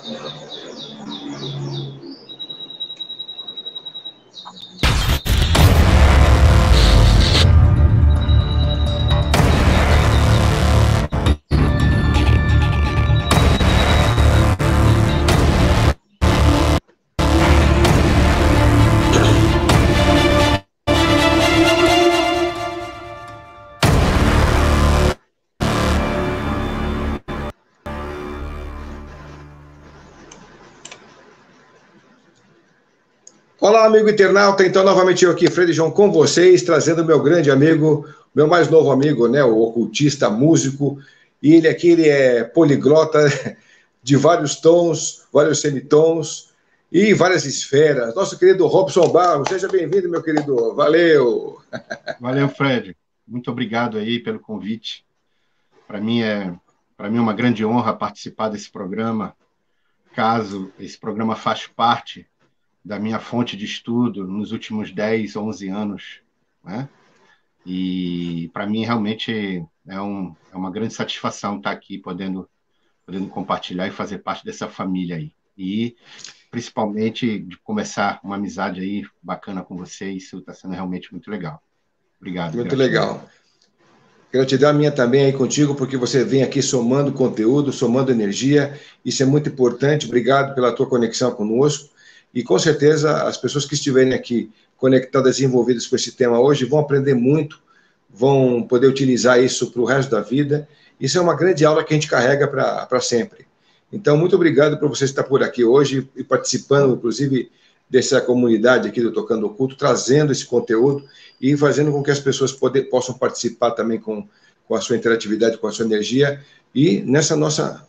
Olá, amigo internauta. Então, novamente eu aqui, Frei João, com vocês, trazendo o meu grande amigo, meu mais novo amigo, né, o ocultista, músico. E ele aqui, ele é poliglota de vários tons, vários semitons e várias esferas. Nosso querido Robson Barros, seja bem-vindo, meu querido. Valeu! Valeu, Fred. Muito obrigado aí pelo convite. Para mim é uma grande honra participar desse programa, caso esse programa faz parte da minha fonte de estudo nos últimos 10, 11 anos, né? E para mim realmente é uma grande satisfação estar aqui podendo compartilhar e fazer parte dessa família aí. E principalmente de começar uma amizade aí bacana com você, isso está sendo realmente muito legal. Obrigado. Muito legal. Gratidão minha também aí contigo, porque você vem aqui somando conteúdo, somando energia, isso é muito importante. Obrigado pela tua conexão conosco. E, com certeza, as pessoas que estiverem aqui conectadas e envolvidas com esse tema hoje vão aprender muito, vão poder utilizar isso para o resto da vida. Isso é uma grande aula que a gente carrega para sempre. Então, muito obrigado por você estar por aqui hoje e participando, inclusive, dessa comunidade aqui do Tocando Oculto, trazendo esse conteúdo e fazendo com que as pessoas possam participar também com a sua interatividade, com a sua energia e nessa nossa...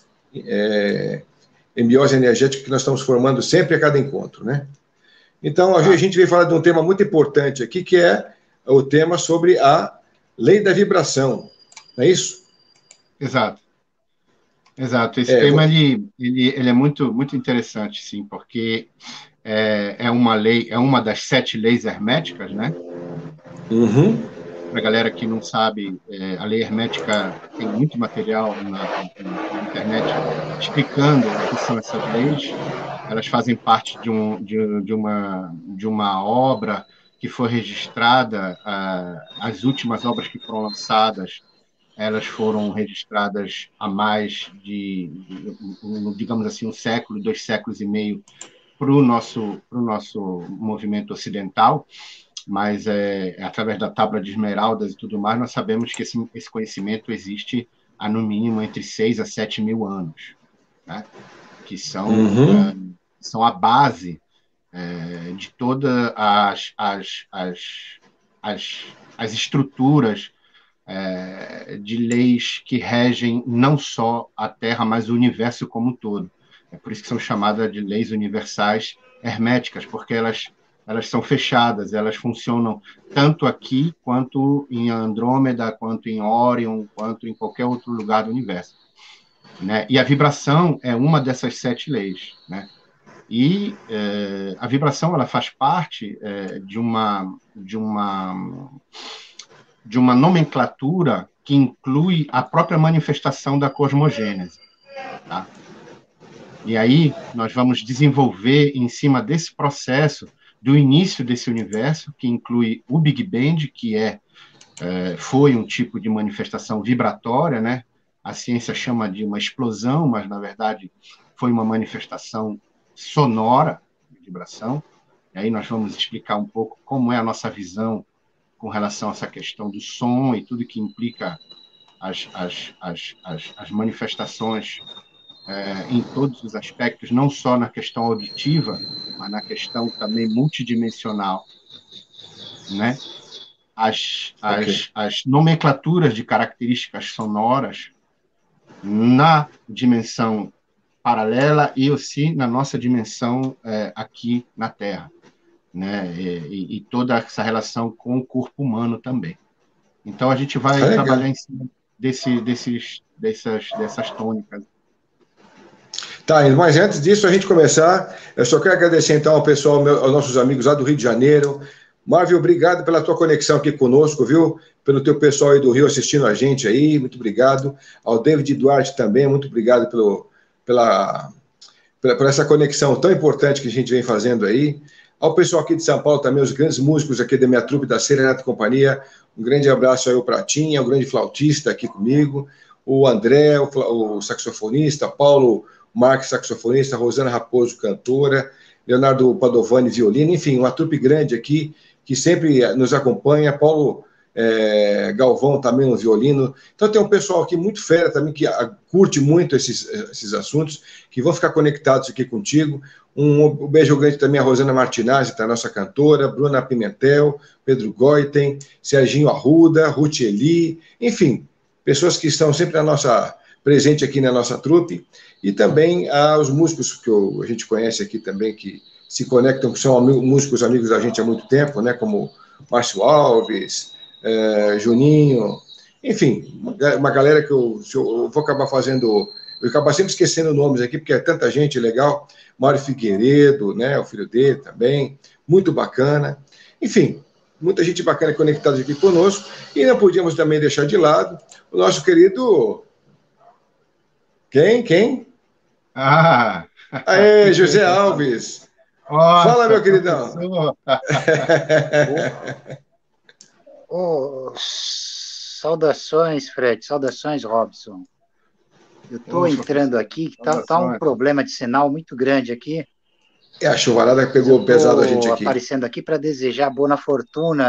embiose energética que nós estamos formando sempre a cada encontro, né? Então, a gente veio falar de um tema muito importante aqui, que é o tema sobre a lei da vibração, não é isso? Exato. Esse tema, ele é muito, muito interessante, sim, porque é uma lei, é uma das 7 leis herméticas, né? Uhum. Para a galera que não sabe, a lei hermética tem muito material na internet explicando o que são essas leis. Elas fazem parte de uma obra que foi registrada, as últimas obras que foram lançadas, elas foram registradas há mais de, digamos assim, 1 século, 2 séculos e meio para o nosso movimento ocidental, mas através da Tábua de Esmeraldas e tudo mais, nós sabemos que esse conhecimento existe há, no mínimo, entre 6 a 7 mil anos, né? Que são a base de todas as estruturas de leis que regem não só a Terra, mas o universo como um todo. É por isso que são chamadas de leis universais herméticas, porque elas são fechadas, elas funcionam tanto aqui, quanto em Andrômeda, quanto em Órion, quanto em qualquer outro lugar do universo, né? E a vibração é uma dessas 7 leis, né? E a vibração, ela faz parte de uma nomenclatura que inclui a própria manifestação da cosmogênese, tá? E aí nós vamos desenvolver em cima desse processo do início desse universo, que inclui o Big Bang, que foi um tipo de manifestação vibratória, né? A ciência chama de uma explosão, mas, na verdade, foi uma manifestação sonora de vibração. E aí nós vamos explicar um pouco como é a nossa visão com relação a essa questão do som e tudo que implica as manifestações em todos os aspectos, não só na questão auditiva, mas na questão também multidimensional, né? As nomenclaturas de características sonoras na dimensão paralela e aussi na nossa dimensão aqui na Terra, né? E toda essa relação com o corpo humano também. Então, a gente vai trabalhar em cima dessas tônicas. Tá, mas antes disso, a gente começar, eu só quero agradecer, então, ao pessoal, aos nossos amigos lá do Rio de Janeiro. Marvio, obrigado pela tua conexão aqui conosco, viu? Pelo teu pessoal aí do Rio assistindo a gente aí, muito obrigado. Ao David Duarte também, muito obrigado por essa conexão tão importante que a gente vem fazendo aí. Ao pessoal aqui de São Paulo também, os grandes músicos aqui da minha trupe da Serenata Companhia, um grande abraço aí ao Pratinha, o grande flautista aqui comigo, o André, o saxofonista, Paulo Marques, saxofonista, Rosana Raposo, cantora, Leonardo Padovani, violino, enfim, uma trupe grande aqui, que sempre nos acompanha, Paulo Galvão também no violino. Então tem um pessoal aqui muito fera também, que curte muito esses assuntos, que vão ficar conectados aqui contigo. Um beijo grande também a Rosana Martinazzi, tá, nossa cantora, Bruna Pimentel, Pedro Goiten, Serginho Arruda, Ruth Eli, enfim, pessoas que estão sempre presente aqui na nossa trupe, e também aos músicos que a gente conhece aqui também, que se conectam, que são músicos amigos da gente há muito tempo, né, como Márcio Alves, Juninho, enfim, uma galera que eu vou acabar fazendo, eu acabar sempre esquecendo nomes aqui, porque é tanta gente legal, Mário Figueiredo, né, o filho dele também, muito bacana, enfim, muita gente bacana conectada aqui conosco, e não podíamos também deixar de lado o nosso querido... Quem? Ah! Aê, José Alves! Fala, Nossa, meu queridão! professor! Saudações, Fred, saudações, Robson. Eu estou entrando aqui, tá um problema de sinal muito grande aqui. A chuvarada pegou pesado a gente aqui. Aparecendo aqui para desejar boa fortuna.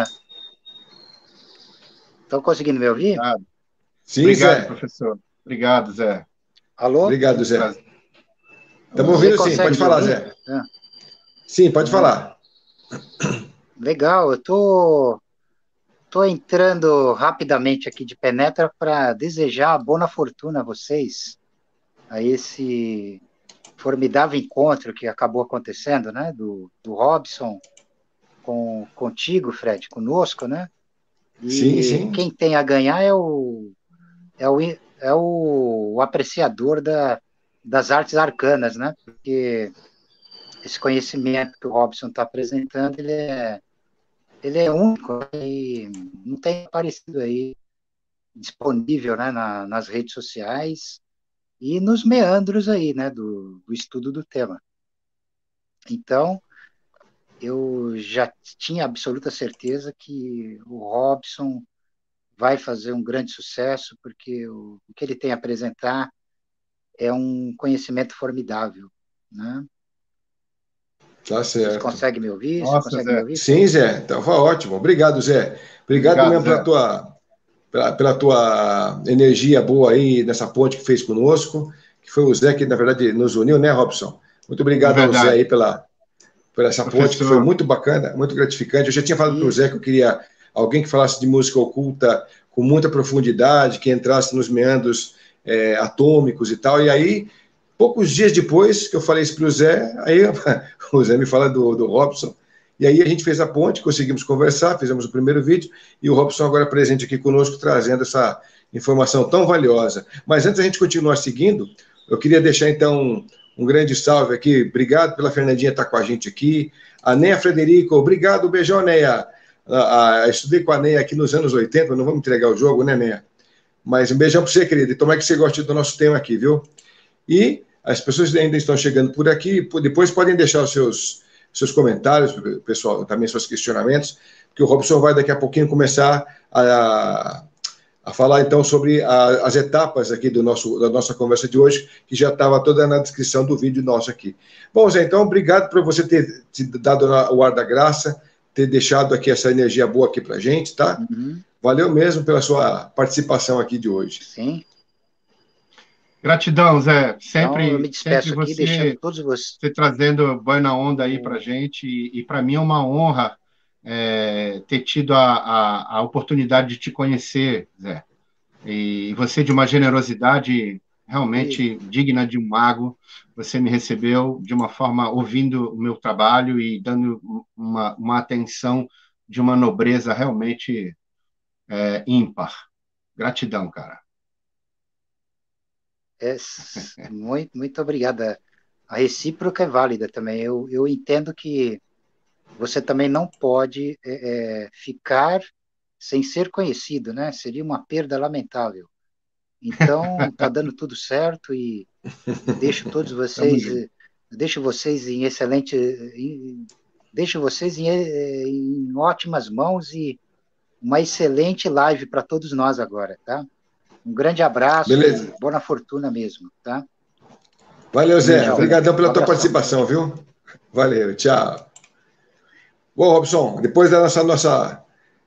Estão conseguindo me ouvir? Sim, obrigado, Zé. Professor. Obrigado, Zé. Alô? Obrigado, Zé. Estamos ouvindo sim, pode falar, Zé. Sim, pode falar. Legal, eu tô entrando rapidamente aqui de penetra para desejar boa fortuna a vocês, a esse formidável encontro que acabou acontecendo, né, do Robson contigo, Fred, conosco, né? E sim. Quem tem a ganhar é o apreciador das artes arcanas, né? Porque esse conhecimento que o Robson está apresentando, ele é único, né? E não tem aparecido aí disponível, né, nas redes sociais e nos meandros aí, né, do estudo do tema. Então, eu já tinha absoluta certeza que o Robson vai fazer um grande sucesso, porque o que ele tem a apresentar é um conhecimento formidável, né? Tá certo. Você consegue me ouvir? Nossa, Você consegue Zé. me ouvir? Sim, Zé. Então, foi ótimo. Obrigado, Zé. Obrigado mesmo pela tua energia boa aí nessa ponte que fez conosco, que foi o Zé que, na verdade, nos uniu, né, Robson? Muito obrigado ao Zé aí por essa ponte que foi muito bacana, muito gratificante. Eu já tinha falado para o Zé que eu queria alguém que falasse de música oculta com muita profundidade, que entrasse nos meandros atômicos e tal. E aí, poucos dias depois que eu falei isso para o Zé, aí o Zé me fala do Robson. E aí a gente fez a ponte, conseguimos conversar, fizemos o primeiro vídeo, e o Robson agora presente aqui conosco, trazendo essa informação tão valiosa. Mas antes da gente continuar seguindo, eu queria deixar então um grande salve aqui. Obrigado pela Fernandinha estar com a gente aqui. A Neia Frederico, obrigado, beijão, Neia. Estudei com a Neia aqui nos anos 80, não vamos entregar o jogo, né, Neia? Mas um beijão para você, querido. E tomara que você goste do nosso tema aqui, viu? E as pessoas ainda estão chegando por aqui, depois podem deixar os seus comentários, pessoal, também seus questionamentos, porque o Robson vai daqui a pouquinho começar a falar então sobre as etapas aqui da nossa conversa de hoje, que já estava toda na descrição do vídeo nosso aqui. Bom, Zé, então, obrigado por você ter dado o ar da graça, ter deixado aqui essa energia boa aqui para a gente, tá? Uhum. Valeu mesmo pela sua participação aqui de hoje. Sim. Gratidão, Zé. Sempre, então, eu me despeço sempre aqui, deixando todos vocês. Você trazendo boa onda aí para a gente, e para mim é uma honra ter tido a oportunidade de te conhecer, Zé. E você, de uma generosidade realmente digna de um mago, você me recebeu de uma forma, ouvindo o meu trabalho e dando uma atenção de uma nobreza realmente ímpar. Gratidão, cara. Muito obrigada. A recíproca é válida também. Eu entendo que você também não pode ficar sem ser conhecido, né? Seria uma perda lamentável. Então, tá dando tudo certo e deixo todos vocês deixo vocês em em ótimas mãos e uma excelente live para todos nós agora, tá? Um grande abraço Beleza. e boa fortuna mesmo, tá? Valeu, Zé. Obrigadão pela tua abração. participação, viu? Valeu, tchau. Bom, Robson, depois da nossa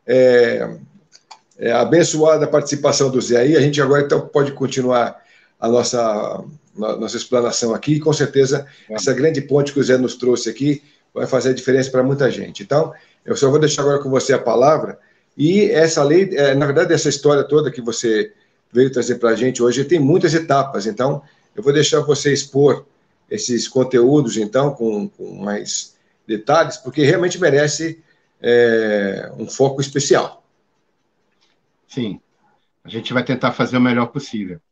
abençoada participação do Zé aí, a gente agora então pode continuar a nossa explanação aqui, e com certeza essa grande ponte que o Zé nos trouxe aqui vai fazer a diferença para muita gente. Então, eu só vou deixar agora com você a palavra, e essa lei, na verdade, essa história toda que você veio trazer para a gente hoje tem muitas etapas, então eu vou deixar você expor esses conteúdos, então, com mais detalhes, porque realmente merece um foco especial. Sim, a gente vai tentar fazer o melhor possível.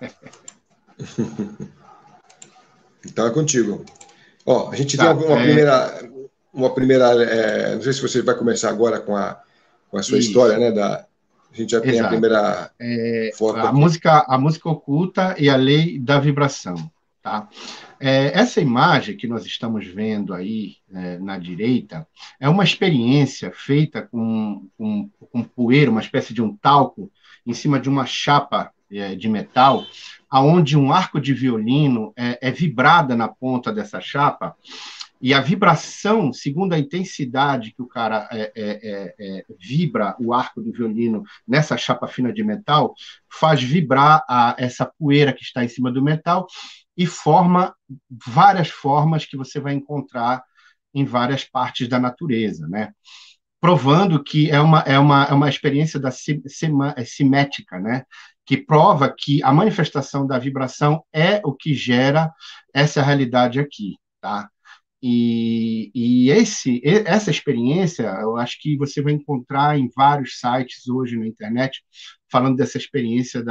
Então é contigo. Ó, a gente tem uma primeira, não sei se você vai começar agora com a sua história, né? A gente já tem a primeira foto aqui. A música oculta e a lei da vibração, tá? Essa imagem que nós estamos vendo aí na direita é uma experiência feita com poeira, uma espécie de um talco, em cima de uma chapa de metal, aonde um arco de violino é vibrada na ponta dessa chapa, e a vibração, segundo a intensidade que o cara vibra o arco do violino nessa chapa fina de metal, faz vibrar essa poeira que está em cima do metal e forma várias formas que você vai encontrar em várias partes da natureza, né? Provando que é uma experiência simétrica, né? Que prova que a manifestação da vibração é o que gera essa realidade aqui, tá? E essa experiência, eu acho que você vai encontrar em vários sites hoje na internet, falando dessa experiência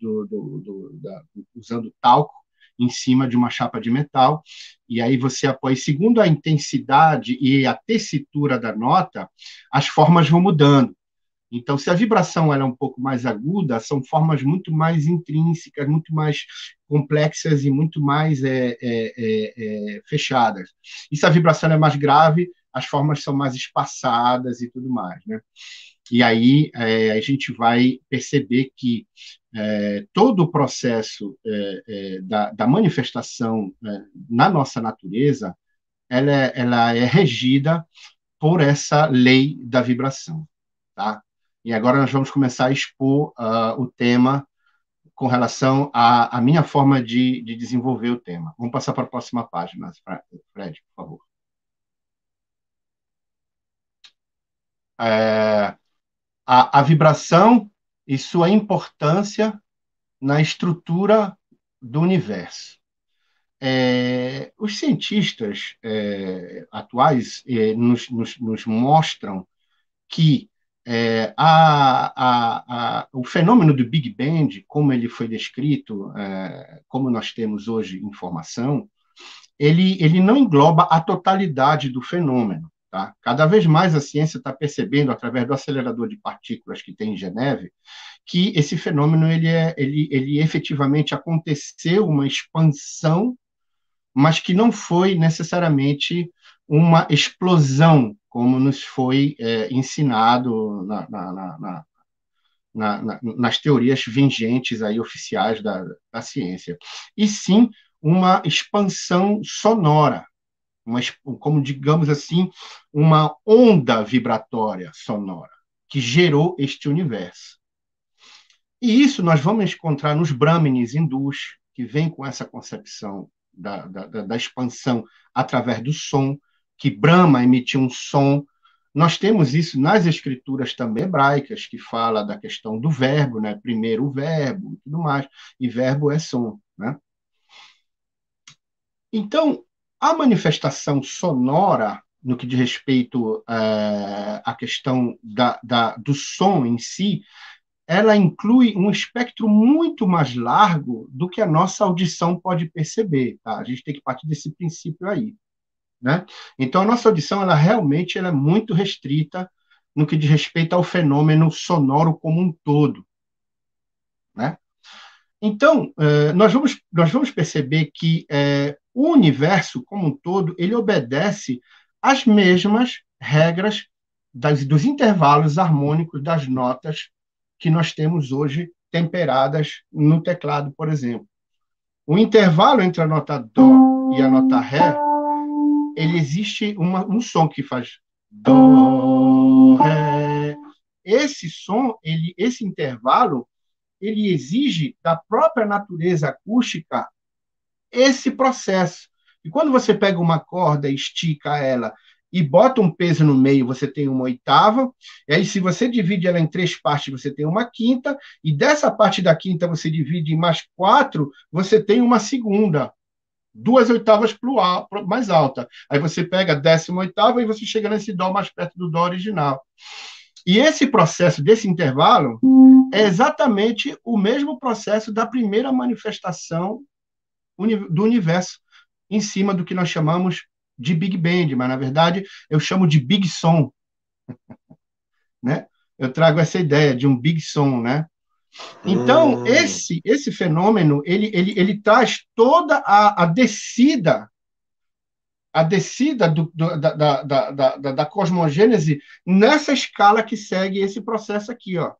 usando talco em cima de uma chapa de metal, e aí você apoia, segundo a intensidade e a tessitura da nota, as formas vão mudando. Então, se a vibração ela é um pouco mais aguda, são formas muito mais intrínsecas, muito mais complexas e muito mais fechadas. E se a vibração é mais grave, as formas são mais espaçadas e tudo mais, né? E aí a gente vai perceber que todo o processo da manifestação na nossa natureza, ela é regida por essa lei da vibração, tá? E agora nós vamos começar a expor o tema com relação à minha forma de desenvolver o tema. Vamos passar para a próxima página, Fred, por favor. A vibração e sua importância na estrutura do universo. Os cientistas atuais nos mostram que o fenômeno do Big Bang, como ele foi descrito, como nós temos hoje informação, ele não engloba a totalidade do fenômeno. Tá? Cada vez mais a ciência está percebendo, através do acelerador de partículas que tem em Geneve, que esse fenômeno ele efetivamente aconteceu uma expansão, mas que não foi necessariamente uma explosão, como nos foi ensinado nas teorias vigentes aí, oficiais da ciência, e sim uma expansão sonora, como, digamos assim, uma onda vibratória sonora, que gerou este universo. E isso nós vamos encontrar nos Brahmanes hindus, que vêm com essa concepção da expansão através do som, que Brahma emitiu um som. Nós temos isso nas escrituras também hebraicas, que fala da questão do verbo, né? Primeiro o verbo e tudo mais, e verbo é som, né? Então, a manifestação sonora, no que diz respeito à questão do som em si, ela inclui um espectro muito mais largo do que a nossa audição pode perceber. Tá? A gente tem que partir desse princípio aí. Né? Então, a nossa audição ela realmente é muito restrita no que diz respeito ao fenômeno sonoro como um todo. Né? Então, nós vamos perceber que o universo, como um todo, ele obedece às mesmas regras dos intervalos harmônicos das notas que nós temos hoje temperadas no teclado, por exemplo. O intervalo entre a nota Dó e a nota Ré, ele existe um som que faz Dó, Ré. Esse som, esse intervalo, ele exige da própria natureza acústica esse processo. E quando você pega uma corda, estica ela e bota um peso no meio, você tem uma oitava, e aí se você divide ela em 3 partes, você tem uma quinta, e dessa parte da quinta você divide em mais 4, você tem uma segunda, 2 oitavas mais alta. Aí você pega a 18ª e você chega nesse Dó mais perto do Dó original. E esse processo desse intervalo é exatamente o mesmo processo da primeira manifestação do universo em cima do que nós chamamos de Big Bang, mas, na verdade, eu chamo de Big Som. Né? Eu trago essa ideia de um Big Som, né? Então, esse fenômeno, ele traz toda a descida da cosmogênese nessa escala que segue esse processo aqui, ó.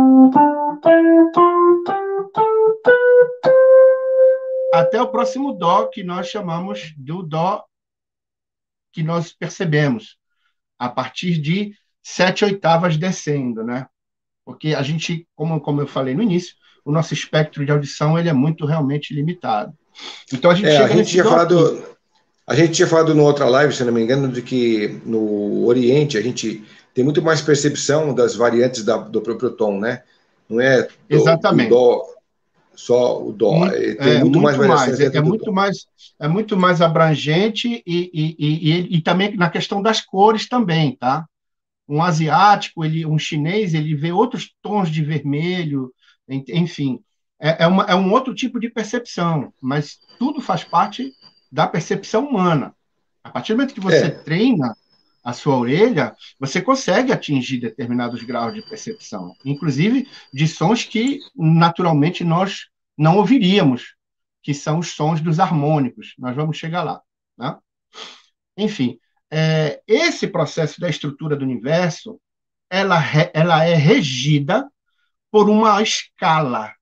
Até o próximo Dó, que nós chamamos do Dó que nós percebemos, a partir de 7 oitavas descendo, né? Porque a gente, como eu falei no início, o nosso espectro de audição ele é muito realmente limitado. Então a gente chega nesse Dó aqui. A gente tinha falado numa outra live, se não me engano, de que no Oriente a gente tem muito mais percepção das variantes do próprio tom, né? Não é Exatamente. Do Dó, só o Dó. Tem muito mais variações dentro do tom. É muito mais abrangente e também na questão das cores também, tá? Um asiático, um chinês, ele vê outros tons de vermelho, enfim. É um outro tipo de percepção, mas tudo faz parte da percepção humana. A partir do momento que você treina a sua orelha, você consegue atingir determinados graus de percepção, inclusive de sons que, naturalmente, nós não ouviríamos, que são os sons dos harmônicos. Nós vamos chegar lá. Né? Enfim, esse processo da estrutura do universo, ela é regida por uma escala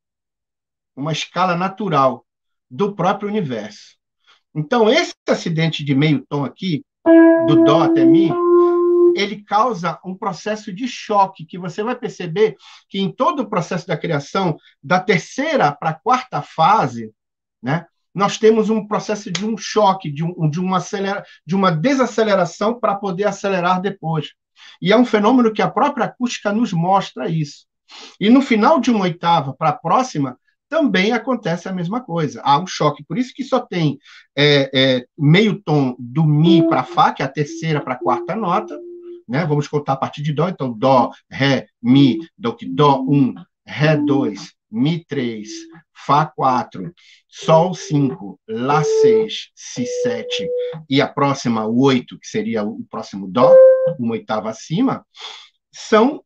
natural do próprio universo. Então, esse acidente de meio tom aqui, do Dó até Mi, ele causa um processo de choque, que você vai perceber que em todo o processo da criação, da terceira para a quarta fase, né, nós temos um processo de um choque, de uma desaceleração para poder acelerar depois. E é um fenômeno que a própria acústica nos mostra isso. E no final de uma oitava para a próxima, também acontece a mesma coisa. Há um choque. Por isso que só tem meio tom do Mi para Fá, que é a terceira para a quarta nota. Né? Vamos contar a partir de Dó. Então, Dó, Ré, Mi, Dó 1, Ré 2, Mi 3, Fá 4, Sol 5, Lá 6, Si 7 e a próxima, o 8, que seria o próximo Dó, uma oitava acima, são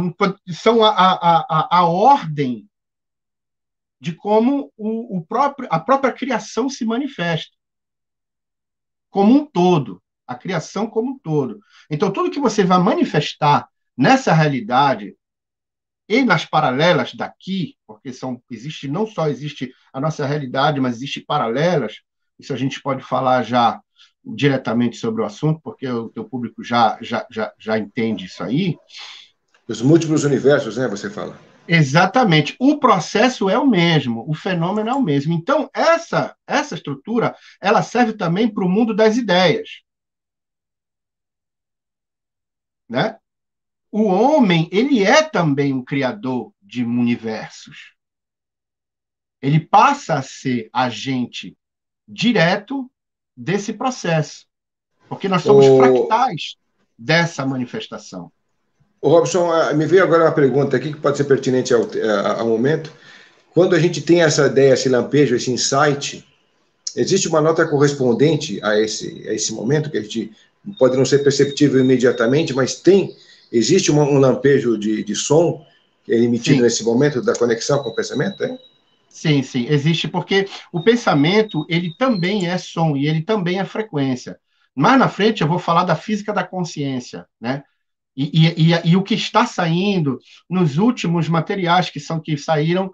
a ordem de como a própria criação se manifesta, como um todo, a criação como um todo. Então, tudo que você vai manifestar nessa realidade e nas paralelas daqui, porque não só existe a nossa realidade, mas existe paralelas, isso a gente pode falar já diretamente sobre o assunto, porque o teu público já entende isso aí. Os múltiplos universos, né, você fala? Exatamente. O processo é o mesmo, o fenômeno é o mesmo. Então, essa estrutura, ela serve também para o mundo das ideias. Né? O homem, ele é também um criador de universos. Ele passa a ser agente direto desse processo, porque nós somos fractais dessa manifestação. Robson, me veio agora uma pergunta aqui que pode ser pertinente ao momento. Quando a gente tem essa ideia, esse lampejo, esse insight, existe uma nota correspondente a esse momento, que a gente pode não ser perceptível imediatamente, mas existe um lampejo de som que é emitido nesse momento da conexão com o pensamento? Sim, sim, existe, porque o pensamento, ele também é som e ele também é frequência. Mais na frente eu vou falar da física da consciência, né? E o que está saindo nos últimos materiais que saíram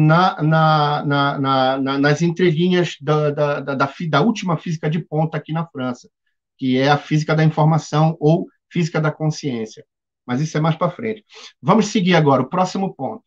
nas entrelinhas da última física de ponta aqui na França, que é a física da informação ou física da consciência. Mas isso é mais para frente. Vamos seguir agora, o próximo ponto.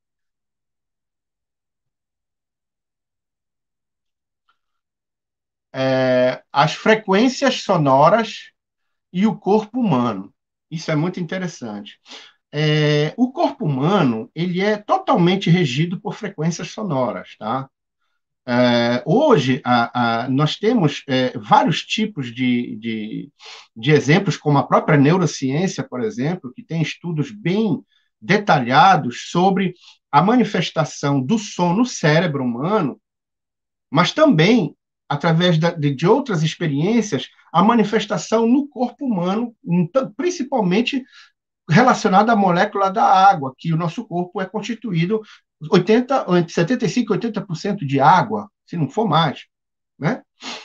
As frequências sonoras e o corpo humano. Isso é muito interessante. O corpo humano ele é totalmente regido por frequências sonoras, tá? Hoje, nós temos vários tipos de exemplos, como a própria neurociência, por exemplo, que tem estudos bem detalhados sobre a manifestação do som no cérebro humano, mas também, através de outras experiências, a manifestação no corpo humano, principalmente relacionada à molécula da água, que o nosso corpo é constituído 75%, 80% de água, se não for mais, né?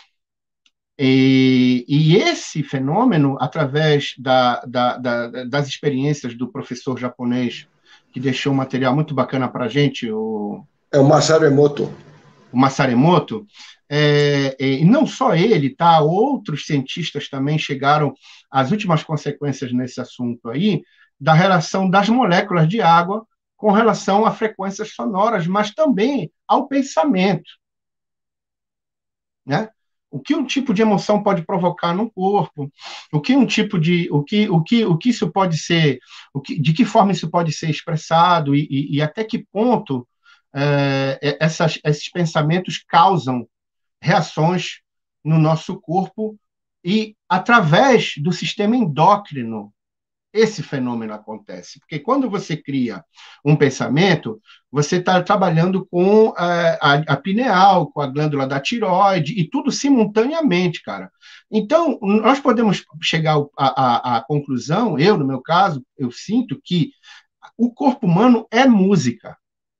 E esse fenômeno, através das experiências do professor japonês, que deixou um material muito bacana para a gente, o Masaru Emoto. O Masaru Emoto, e não só ele, tá? Outros cientistas também chegaram às últimas consequências nesse assunto aí, da relação das moléculas de água com relação a frequências sonoras, mas também ao pensamento, né? O que um tipo de emoção pode provocar no corpo, o que isso pode ser, de que forma isso pode ser expressado e até que ponto esses pensamentos causam reações no nosso corpo e através do sistema endócrino esse fenômeno acontece. Porque quando você cria um pensamento, você está trabalhando com a pineal, com a glândula da tireoide, e tudo simultaneamente, cara. Então, nós podemos chegar à conclusão, no meu caso, eu sinto que o corpo humano é música.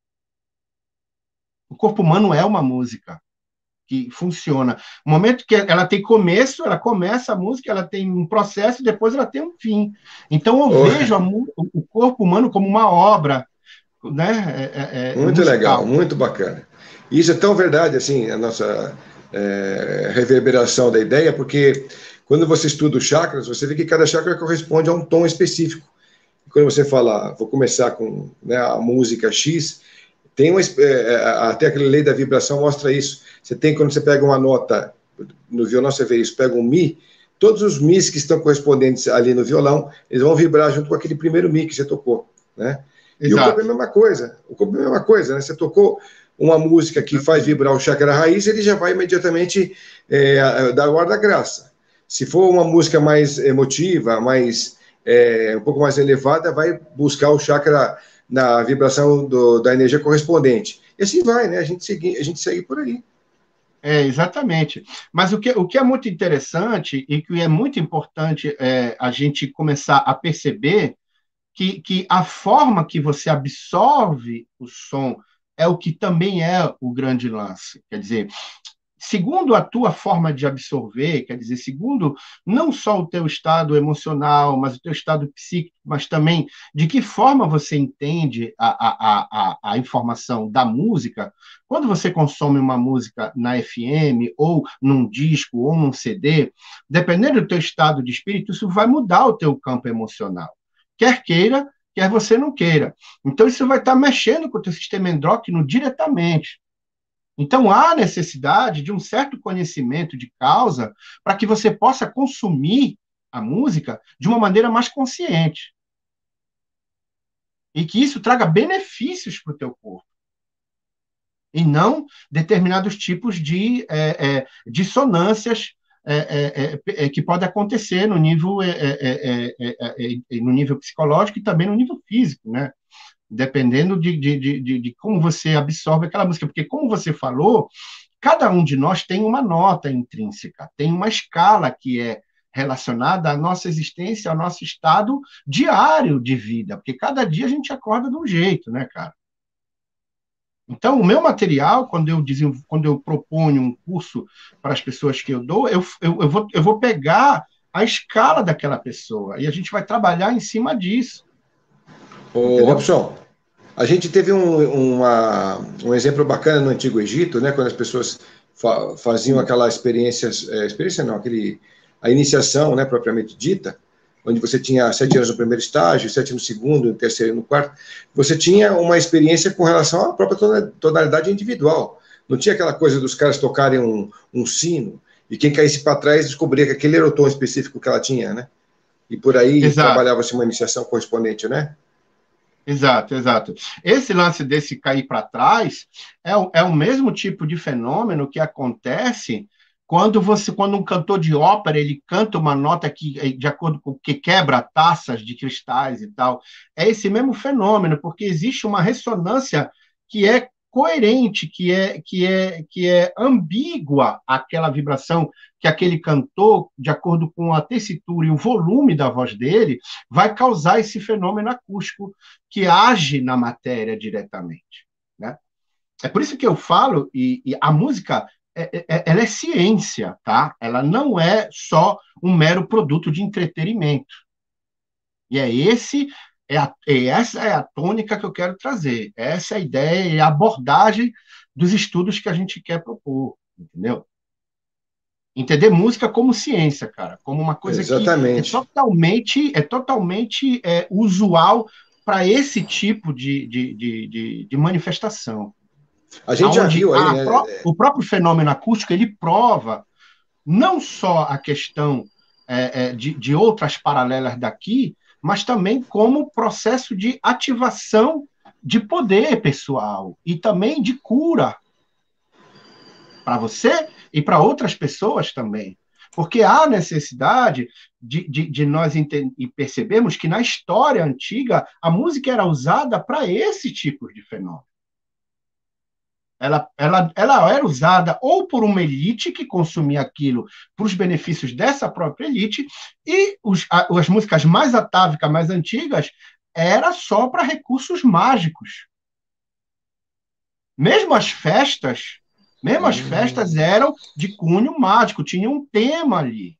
O corpo humano é uma música que funciona. No momento que ela tem começo, ela começa a música, ela tem um processo e depois ela tem um fim. Então eu vejo o corpo humano como uma obra, né? Muito musical. Legal, muito bacana. Isso é tão verdade, assim, a nossa reverberação da ideia, porque quando você estuda os chakras, você vê que cada chakra corresponde a um tom específico. Quando você fala, vou começar com, né, a música X, tem até aquela lei da vibração mostra isso. Você tem, quando você pega uma nota no violão, você vê isso, pega um Mi, todos os Mis que estão correspondentes ali no violão, eles vão vibrar junto com aquele primeiro Mi que você tocou, né? Exato. E o corpo é a mesma coisa, né? Você tocou uma música que faz vibrar o chakra raiz, ele já vai imediatamente dar o ar da graça. Se for uma música mais emotiva, um pouco mais elevada, vai buscar o chakra na vibração da energia correspondente. E assim vai, né? A gente segue por aí. Exatamente. Mas o que é muito interessante e que é muito importante a gente começar a perceber que a forma que você absorve o som é o que também é o grande lance. Quer dizer, segundo a tua forma de absorver, quer dizer, segundo não só o teu estado emocional, mas o teu estado psíquico, mas também de que forma você entende a informação da música, quando você consome uma música na FM, ou num disco, ou num CD, dependendo do teu estado de espírito, isso vai mudar o teu campo emocional. Quer queira, quer você não queira. Então, isso vai estar mexendo com o teu sistema endócrino diretamente. Então, há necessidade de um certo conhecimento de causa para que você possa consumir a música de uma maneira mais consciente. E que isso traga benefícios para o teu corpo. E não determinados tipos de dissonâncias que podem acontecer no nível psicológico e também no nível físico, né? Dependendo de como você absorve aquela música. Porque, como você falou, cada um de nós tem uma nota intrínseca, tem uma escala que é relacionada à nossa existência, ao nosso estado diário de vida, porque cada dia a gente acorda de um jeito, né, cara? Então, o meu material, quando eu proponho um curso para as pessoas que eu dou, eu vou pegar a escala daquela pessoa e a gente vai trabalhar em cima disso. Ô, Entendeu? Robson, a gente teve um exemplo bacana no Antigo Egito, né, quando as pessoas faziam aquela experiência não, a iniciação, né, propriamente dita, onde você tinha 7 anos no primeiro estágio, 7 no segundo, no terceiro e no quarto, você tinha uma experiência com relação à própria tonalidade individual. Não tinha aquela coisa dos caras tocarem um sino e quem caísse para trás descobria que aquele era o tom específico que ela tinha, né? E por aí Exato. trabalhava-se uma iniciação correspondente, né? Exato, exato. Esse lance desse cair para trás é o mesmo tipo de fenômeno que acontece quando um cantor de ópera ele canta uma nota que de acordo com que quebra taças de cristais e tal. É esse mesmo fenômeno, porque existe uma ressonância que é coerente, que é ambígua aquela vibração que aquele cantor, de acordo com a tessitura e o volume da voz dele, vai causar esse fenômeno acústico que age na matéria diretamente, né? É por isso que eu falo, e a música, ela é ciência, tá? Ela não é só um mero produto de entretenimento. E essa é a tônica que eu quero trazer. Essa é a ideia e a abordagem dos estudos que a gente quer propor, entendeu? Entender música como ciência, cara, como uma coisa que Exatamente. é totalmente usual para esse tipo de manifestação, A gente já onde viu aí, né? o próprio fenômeno acústico ele prova não só a questão de outras paralelas daqui, mas também como processo de ativação de poder pessoal e também de cura para você e para outras pessoas também. Porque há necessidade de nós e percebemos que na história antiga a música era usada para esse tipo de fenômeno. Ela era usada ou por uma elite que consumia aquilo para os benefícios dessa própria elite, e as músicas mais atávicas, mais antigas, era só para recursos mágicos. Mesmo as festas, mesmo as festas eram de cunho mágico, tinha um tema ali.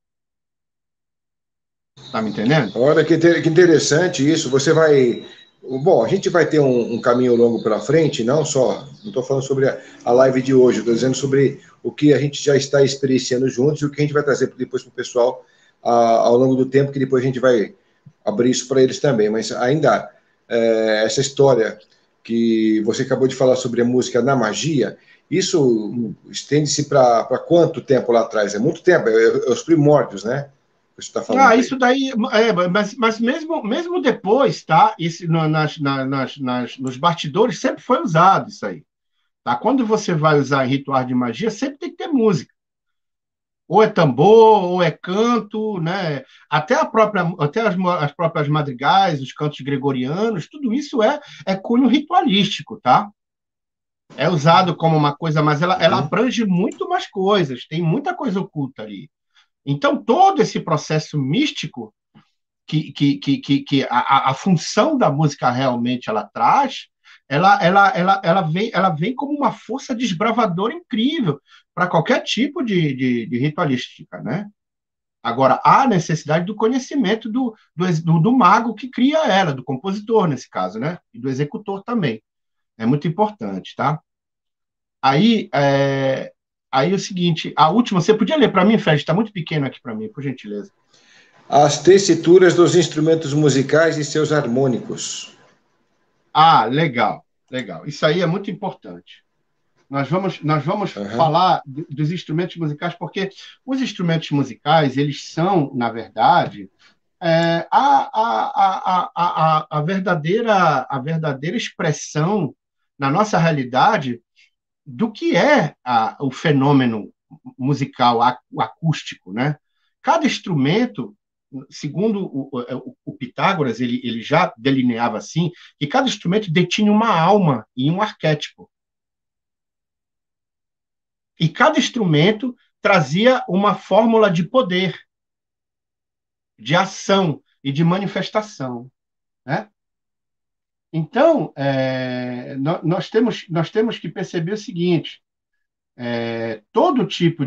Tá me entendendo? Olha que interessante isso. Você vai. Bom, a gente vai ter um caminho longo pela frente, não só. Não estou falando sobre a live de hoje, estou dizendo sobre o que a gente já está experienciando juntos e o que a gente vai trazer depois para o pessoal ao longo do tempo, que depois a gente vai abrir isso para eles também. Mas ainda, essa história que você acabou de falar sobre a música na magia, isso estende-se para quanto tempo lá atrás? É muito tempo, é os primórdios, né? Que você está falando aí. Isso daí, mas mesmo depois, tá? Isso, nos bastidores sempre foi usado isso aí. Tá? Quando você vai usar em ritual de magia, sempre tem que ter música. Ou é tambor, ou é canto, né? Até as próprias madrigais, os cantos gregorianos, tudo isso é cunho ritualístico, tá? É usado como uma coisa, mas ela abrange muito mais coisas, tem muita coisa oculta ali. Então, todo esse processo místico que a função da música realmente ela traz, ela vem como uma força desbravadora incrível para qualquer tipo de ritualística, né? Agora, há necessidade do conhecimento do mago que cria ela, do compositor, nesse caso, né? E do executor também. É muito importante, tá? Aí, aí é o seguinte, a última, você podia ler para mim, Fred? Está muito pequeno aqui para mim, por gentileza. As tessituras dos instrumentos musicais e seus harmônicos. Ah, legal, legal. Isso aí é muito importante. Nós vamos falar dos instrumentos musicais, porque os instrumentos musicais, eles são, na verdade, a verdadeira expressão na nossa realidade do que é o fenômeno musical, o acústico, né? Cada instrumento, segundo o Pitágoras, ele já delineava assim, que cada instrumento detinha uma alma e um arquétipo. E cada instrumento trazia uma fórmula de poder, de ação e de manifestação, né? Então, nós temos que perceber o seguinte: todo tipo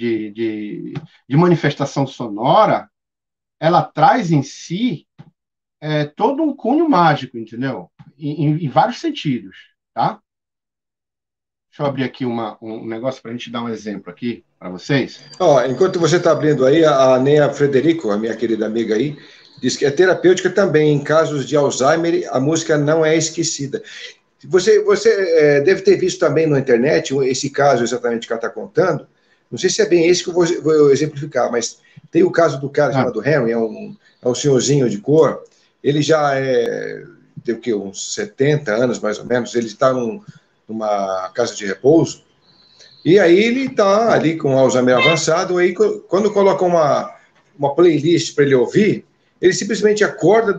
de manifestação sonora, ela traz em si todo um cunho mágico, entendeu? Em vários sentidos, tá? Deixa eu abrir aqui um negócio para a gente dar um exemplo aqui para vocês. Enquanto você está abrindo aí, a Nea Frederico, a minha querida amiga aí, diz que é terapêutica também. Em casos de Alzheimer, a música não é esquecida. Você deve ter visto também na internet esse caso exatamente que ela está contando. Não sei se é bem esse que eu vou exemplificar, mas tem o caso do cara chamado Henry, é um senhorzinho de cor. Ele já tem o quê? Uns 70 anos, mais ou menos. Ele está numa casa de repouso. E aí ele está ali com o Alzheimer avançado. Aí quando coloca uma playlist para ele ouvir, ele simplesmente acorda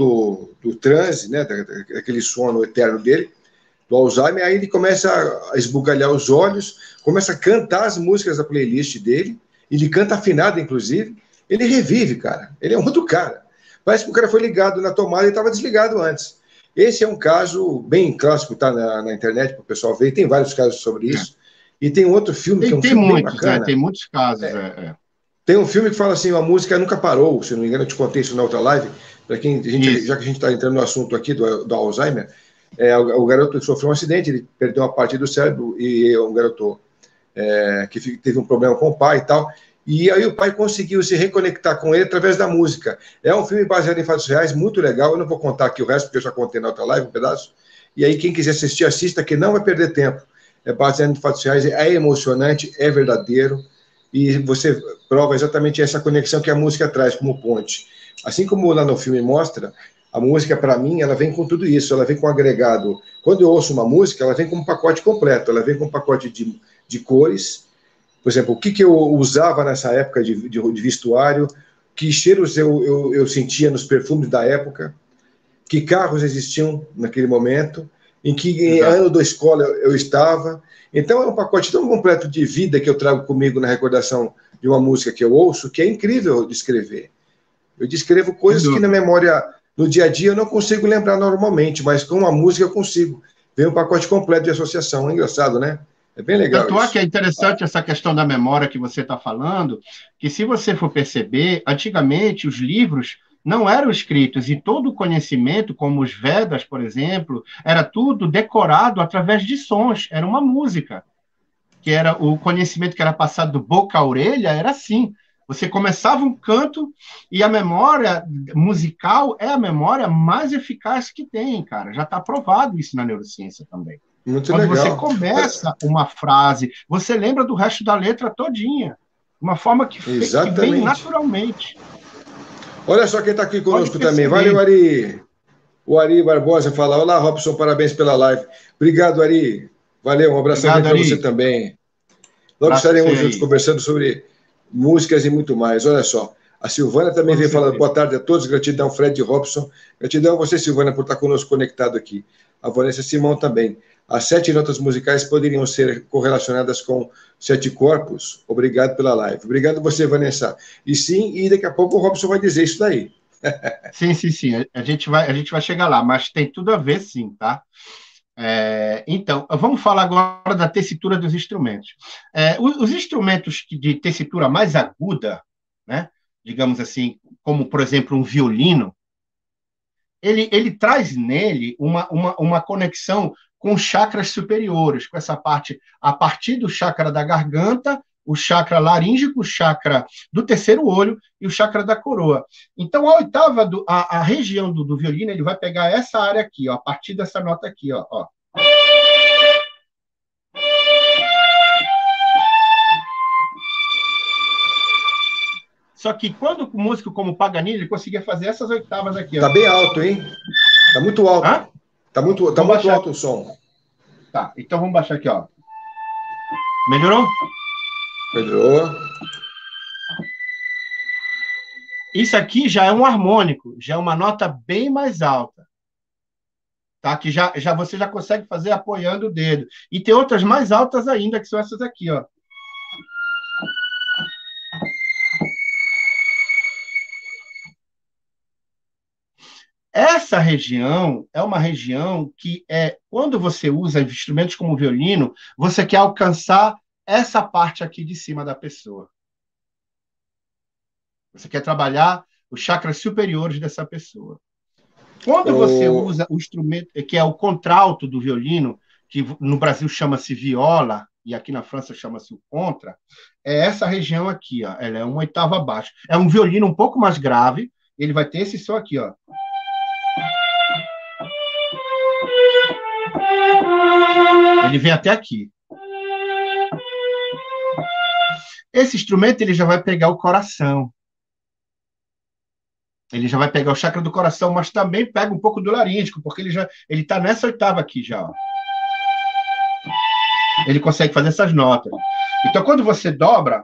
do transe, né, daquele sono eterno dele, do Alzheimer. Aí ele começa a esbugalhar os olhos, começa a cantar as músicas da playlist dele. Ele canta afinado, inclusive. Ele revive, cara. Ele é um outro cara. Parece que o cara foi ligado na tomada e estava desligado antes. Esse é um caso bem clássico, tá na internet para o pessoal ver. Tem vários casos sobre isso. E tem outro filme que é um filme bem bacana. Tem muitos casos. Tem um filme que fala assim, a música nunca parou, se não me engano, eu te contei isso na outra live, para quem, já que a gente está entrando no assunto aqui do Alzheimer, o garoto sofreu um acidente, ele perdeu uma parte do cérebro, e é um garoto que teve um problema com o pai e tal, e aí o pai conseguiu se reconectar com ele através da música. É um filme baseado em fatos reais, muito legal, eu não vou contar aqui o resto, porque eu já contei na outra live um pedaço, e aí quem quiser assistir, assista, que não vai perder tempo. É baseado em fatos reais, é emocionante, é verdadeiro, e você prova exatamente essa conexão que a música traz como ponte. Assim como lá no filme mostra, a música, para mim, ela vem com tudo isso, ela vem com agregado. Quando eu ouço uma música, ela vem com um pacote completo, ela vem com um pacote de cores. Por exemplo, o que eu usava nessa época de vestuário, que cheiros eu sentia nos perfumes da época, que carros existiam naquele momento, em que ano da escola eu estava. Então é um pacote tão completo de vida que eu trago comigo na recordação de uma música que eu ouço, que é incrível descrever. Eu descrevo coisas que na memória, no dia a dia, eu não consigo lembrar normalmente, mas com uma música eu consigo. Vem um pacote completo de associação. É engraçado, né? É bem legal. Tanto é que é interessante essa questão da memória que você está falando, que se você for perceber, antigamente os livros não eram escritos, e todo o conhecimento, como os Vedas, por exemplo, era tudo decorado através de sons, era uma música, que era o conhecimento que era passado do boca à orelha, era assim. Você começava um canto e a memória musical é a memória mais eficaz que tem, cara. Já está provado isso na neurociência também. Muito Quando legal. você começa uma frase, você lembra do resto da letra todinha. Uma forma que vem naturalmente. Olha só quem está aqui conosco também. Valeu, Ari. O Ari Barbosa fala: olá, Robson, parabéns pela live. Obrigado, Ari. Valeu, um abração para você também. Logo estaremos juntos conversando sobre músicas e muito mais. Olha só, a Silvana também veio falando: boa tarde a todos, gratidão, Fred e Robson. Gratidão a você, Silvana, por estar conosco conectado aqui. A Vanessa Simão também. As 7 notas musicais poderiam ser correlacionadas com 7 corpos. Obrigado pela live. Obrigado a você, Vanessa. E sim, e daqui a pouco o Robson vai dizer isso daí. Sim. A gente vai chegar lá, mas tem tudo a ver, sim, tá? Então, vamos falar agora da tessitura dos instrumentos. Os instrumentos de tessitura mais aguda, né, digamos assim, como, por exemplo, um violino, ele traz nele uma conexão com chakras superiores, com essa parte, a partir do chakra da garganta, o chakra laríngeo, o chakra do terceiro olho e o chakra da coroa. Então, a oitava, a região do violino, ele vai pegar essa área aqui, ó, a partir dessa nota aqui, ó. Só que quando o músico como Paganini, ele conseguia fazer essas oitavas aqui, ó. Tá bem alto, hein? Tá muito alto. Hã? Tá muito alto o som. Tá, então vamos baixar aqui, ó. Melhorou? Melhorou. Isso aqui já é um harmônico, já é uma nota bem mais alta. Tá? Que você já consegue fazer apoiando o dedo. E tem outras mais altas ainda, que são essas aqui, ó. essa região é uma região que, quando você usa instrumentos como o violino, você quer alcançar essa parte aqui de cima da pessoa. Você quer trabalhar os chakras superiores dessa pessoa. Quando você usa o instrumento, que é o contralto do violino, que no Brasil chama-se viola, e aqui na França chama-se o contra, é essa região aqui, ó, ela é uma oitava abaixo. É um violino um pouco mais grave, ele vai ter esse som aqui, ó. Ele vem até aqui. Esse instrumento ele já vai pegar o coração. Ele já vai pegar o chakra do coração, mas também pega um pouco do laríngeo, porque ele está nessa oitava aqui já. Ó. Ele consegue fazer essas notas. Então, quando você dobra,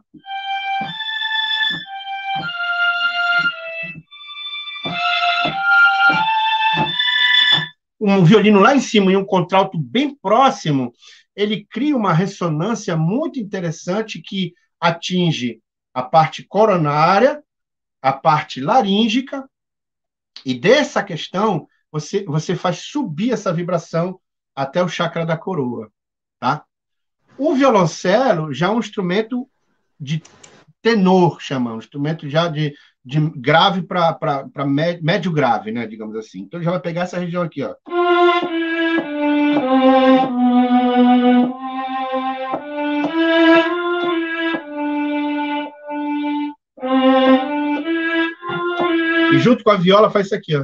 um violino lá em cima e um contralto bem próximo, ele cria uma ressonância muito interessante que atinge a parte coronária, a parte laríngica, e dessa questão você faz subir essa vibração até o chakra da coroa, tá? O violoncelo já é um instrumento de tenor, chamamos, instrumento já de grave para médio grave, né, digamos assim. Então ele já vai pegar essa região aqui, ó. E junto com a viola faz isso aqui, ó.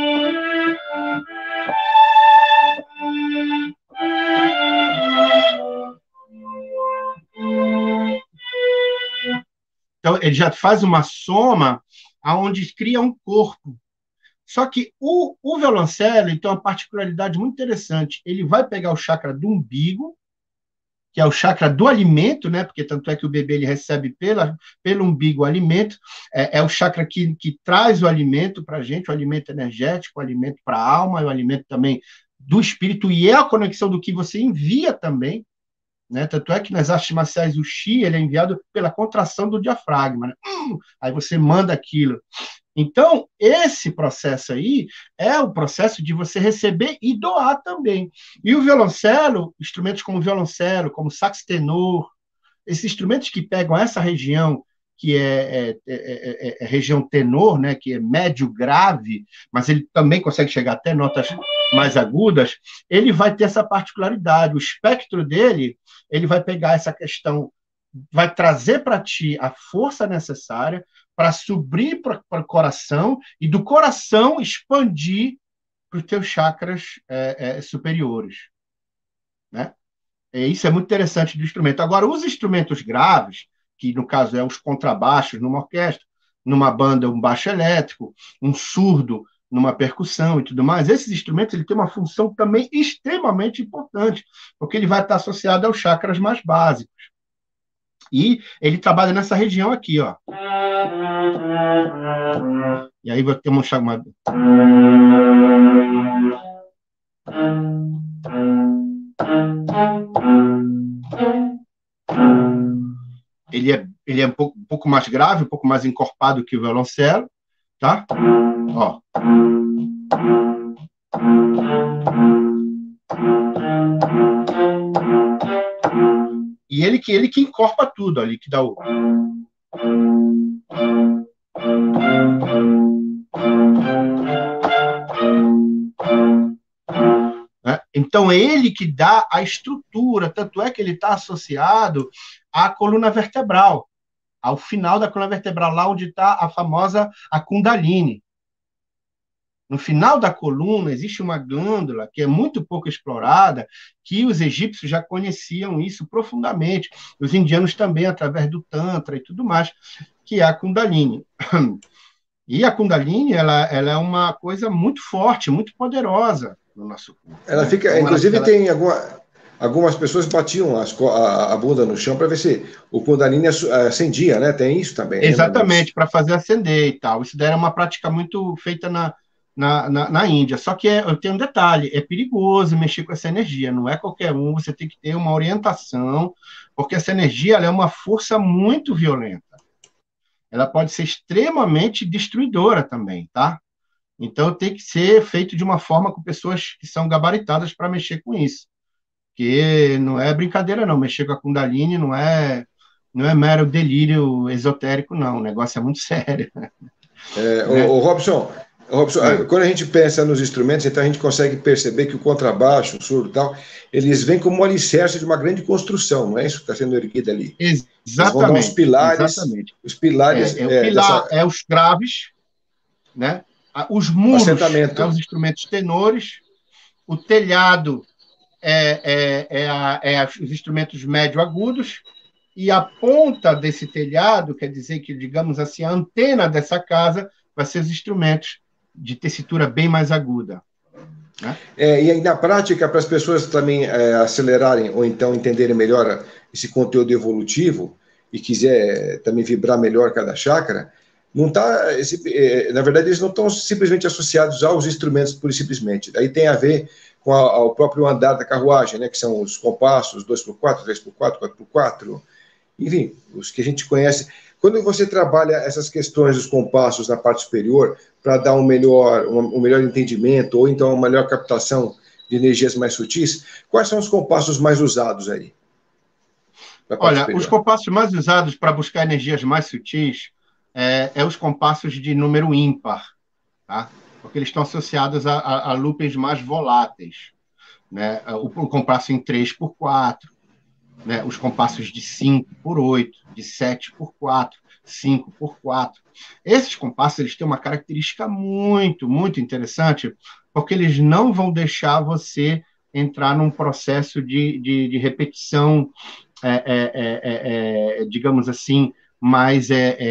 Então, ele já faz uma soma aonde cria um corpo. Só que o violoncelo ele tem uma particularidade muito interessante. Ele vai pegar o chakra do umbigo, que é o chakra do alimento, né? Porque tanto é que o bebê ele recebe pelo umbigo o alimento, é o chakra que traz o alimento para a gente, o alimento energético, o alimento para a alma, o alimento também do espírito, e é a conexão do que você envia também, né? Tanto é que nas artes marciais o chi ele é enviado pela contração do diafragma, né? Aí você manda aquilo. Então, esse processo aí é o processo de você receber e doar também. E o violoncelo, instrumentos como o violoncelo, como sax tenor, esses instrumentos que pegam essa região, que é região tenor, né, que é médio grave, mas ele também consegue chegar até notas mais agudas, ele vai ter essa particularidade. O espectro dele, ele vai pegar essa questão, vai trazer para ti a força necessária para subir para o coração e do coração expandir para os teus chakras superiores, né? Isso é muito interessante do instrumento. Agora, os instrumentos graves, que no caso é os contrabaixos numa orquestra, numa banda um baixo elétrico, um surdo numa percussão e tudo mais, esses instrumentos ele tem uma função também extremamente importante, porque ele vai estar associado aos chakras mais básicos. E ele trabalha nessa região aqui, ó. E aí vai ter uma chamada. Ele é um pouco mais grave, um pouco mais encorpado que o violoncelo, tá? Ó. E ele que encorpa tudo ali, que dá o... Então, ele que dá a estrutura, tanto é que ele está associado à coluna vertebral, ao final da coluna vertebral, lá onde está a famosa a Kundalini. No final da coluna existe uma glândula que é muito pouco explorada, que os egípcios já conheciam isso profundamente, os indianos também, através do Tantra e tudo mais, que é a Kundalini. E a Kundalini, ela é uma coisa muito forte, muito poderosa no nosso corpo. Ela fica, então, inclusive tem algumas pessoas batiam a bunda no chão para ver se o Kundalini acendia, né? Tem isso também. Exatamente, para fazer acender e tal. Isso daí era uma prática muito feita na Índia. Só que eu tenho um detalhe, é perigoso mexer com essa energia, não é qualquer um, você tem que ter uma orientação, porque essa energia ela é uma força muito violenta. Ela pode ser extremamente destruidora também, tá? Então, tem que ser feito de uma forma com pessoas que são gabaritadas para mexer com isso. Porque não é brincadeira, não. Mexer com a Kundalini não é mero delírio esotérico, não. O negócio é muito sério. O Robson, quando a gente pensa nos instrumentos, então a gente consegue perceber que o contrabaixo, o surdo e tal, eles vêm como um alicerce de uma grande construção, não é isso que está sendo erguido ali? Exatamente. Eles vão dar os pilares. Exatamente. Os pilares. O pilar é os graves, né? Os muros é os instrumentos tenores, o telhado os instrumentos médio-agudos, e a ponta desse telhado, quer dizer que, digamos assim, a antena dessa casa vai ser os instrumentos de tessitura bem mais aguda. Né? E aí, na prática, para as pessoas também acelerarem ou então entenderem melhor esse conteúdo evolutivo e quiser também vibrar melhor cada chakra, não tá, na verdade, eles não estão simplesmente associados aos instrumentos pura e simplesmente. Aí tem a ver com o próprio andar da carruagem, né, que são os compassos 2x4, 3x4, 4x4, enfim, os que a gente conhece. Quando você trabalha essas questões dos compassos na parte superior, para dar um melhor entendimento, ou então uma melhor captação de energias mais sutis, quais são os compassos mais usados aí? Olha, superior? Os compassos mais usados para buscar energias mais sutis os compassos de número ímpar, tá? Porque eles estão associados a loopings mais voláteis, né? O compasso em 3x4, né? Os compassos de 5x8, de 7x4, 5x4. Esses compassos eles têm uma característica muito, muito interessante, porque eles não vão deixar você entrar num processo de repetição, digamos assim, mais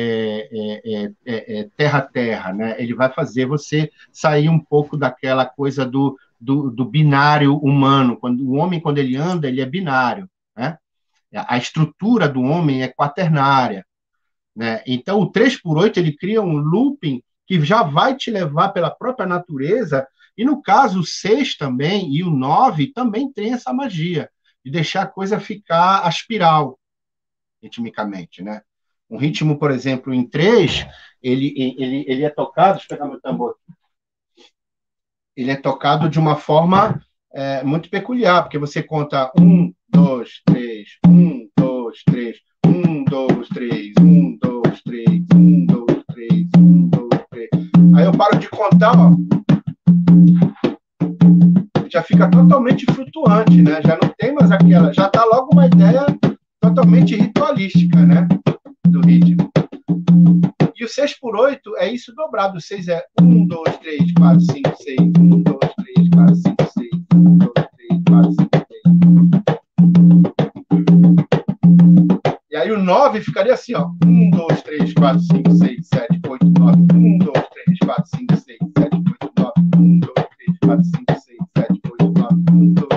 terra-terra, né? Ele vai fazer você sair um pouco daquela coisa do binário humano. O homem, quando ele anda, ele é binário, né? A estrutura do homem é quaternária, né? Então, o 3x8 ele cria um looping que já vai te levar pela própria natureza, e no caso, o 6 também, e o 9 também tem essa magia, de deixar a coisa ficar aspiral, ritmicamente, né? Um ritmo, por exemplo, em 3, ele é tocado, deixa eu pegar meu tambor aqui. Ele é tocado de uma forma muito peculiar, porque você conta 1, 2, 3, 1, 2, 3, 1, 2, 3, 1, 2, 3, 1, 2, 3, 1, 2, 3. Aí eu paro de contar, ó. Já fica totalmente flutuante, né? Já não tem mais aquela... Já está logo uma ideia totalmente ritualística, né? Do ritmo. E o 6x8 é isso dobrado. O 6 é 1, 2, 3, 4, 5, 6. 1, 2, 3, 4, 5, 6. 1, 2, 3, 4, 5, 6. E aí o 9 ficaria assim, ó. 1, 2, 3, 4, 5, 6, 7, 8, 9. 1, 2, 3, 4, 5, 6, 7, 8, 9. 1, 2, 3, 4, 5, 6, 7, 8, 9. 1, 2,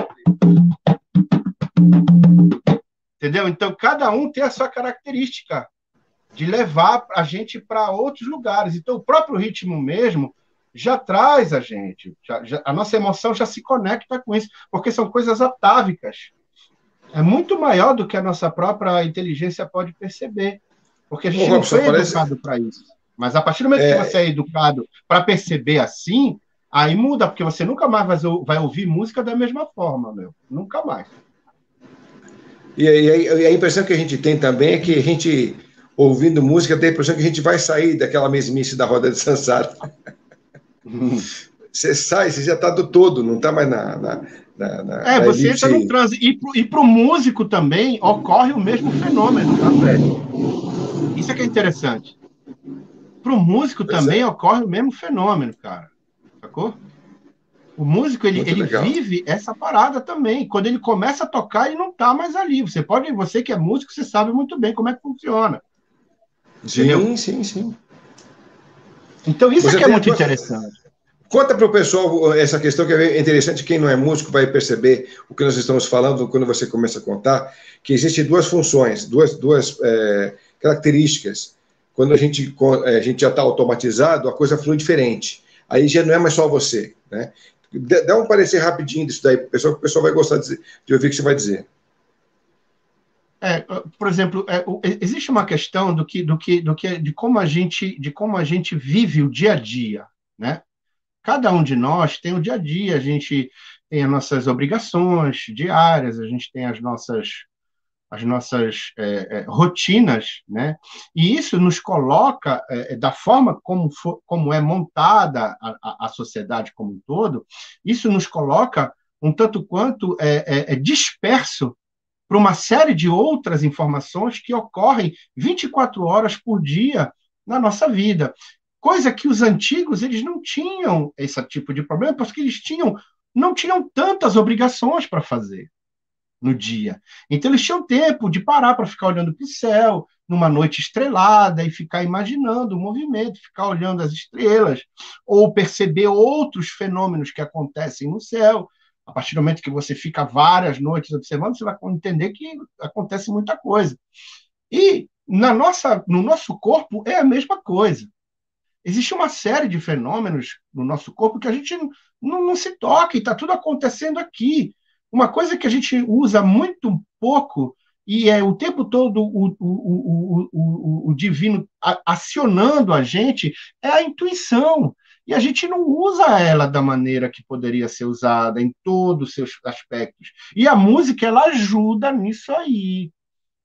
3. Entendeu? Então, cada um tem a sua característica de levar a gente para outros lugares. Então, o próprio ritmo mesmo já traz a gente. A nossa emoção já se conecta com isso, porque são coisas atávicas. É muito maior do que a nossa própria inteligência pode perceber, porque a gente não foi educado para isso. Mas a partir do momento que você é educado para perceber assim, aí muda, porque você nunca mais vai ouvir música da mesma forma, meu. Nunca mais. E a impressão que a gente tem também é que a gente, ouvindo música, tem a impressão que a gente vai sair daquela mesmice da roda de Sansara. Você sai, você já está do todo, não está mais na você entra no transe. E para o músico também ocorre o mesmo fenômeno, tá, Fred? Isso é que é interessante. Para o músico também ocorre o mesmo fenômeno, cara. Sacou? O músico, ele vive essa parada também. Quando ele começa a tocar, ele não está mais ali. Você que é músico, você sabe muito bem como é que funciona. Sim, sim, sim. Então, isso aqui é muito interessante. Conta para o pessoal essa questão que é interessante, quem não é músico vai perceber o que nós estamos falando quando você começa a contar, que existem duas funções, duas características. Quando a gente já está automatizado, a coisa flui diferente. Aí já não é mais só você, né? Dá um parecer rapidinho disso daí, que o pessoal vai gostar de ouvir o que você vai dizer. Por exemplo, existe uma questão de como a gente vive o dia a dia, né? Cada um de nós tem o dia a dia, a gente tem as nossas obrigações diárias, a gente tem as nossas rotinas, né? E isso nos coloca, da forma como é montada a sociedade como um todo, isso nos coloca um tanto quanto disperso para uma série de outras informações que ocorrem 24 horas por dia na nossa vida. Coisa que os antigos eles não tinham esse tipo de problema, porque eles não tinham tantas obrigações para fazer no dia. Então, eles tinham tempo de parar para ficar olhando para o céu, numa noite estrelada, e ficar imaginando o movimento, ficar olhando as estrelas, ou perceber outros fenômenos que acontecem no céu. A partir do momento que você fica várias noites observando, você vai entender que acontece muita coisa. E no nosso corpo é a mesma coisa. Existe uma série de fenômenos no nosso corpo que a gente não se toca, e está tudo acontecendo aqui. Uma coisa que a gente usa muito pouco, e é o tempo todo o divino acionando a gente, é a intuição. E a gente não usa ela da maneira que poderia ser usada em todos os seus aspectos. E a música, ela ajuda nisso aí,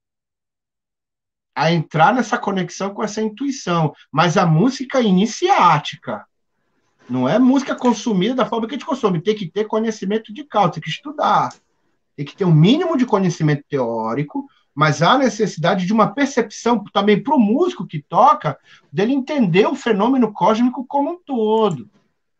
a entrar nessa conexão com essa intuição. Mas a música iniciática, não é música consumida da forma que a gente consome. Tem que ter conhecimento de causa, tem que estudar. Tem que ter um mínimo de conhecimento teórico, mas há necessidade de uma percepção também para o músico que toca, dele entender o fenômeno cósmico como um todo.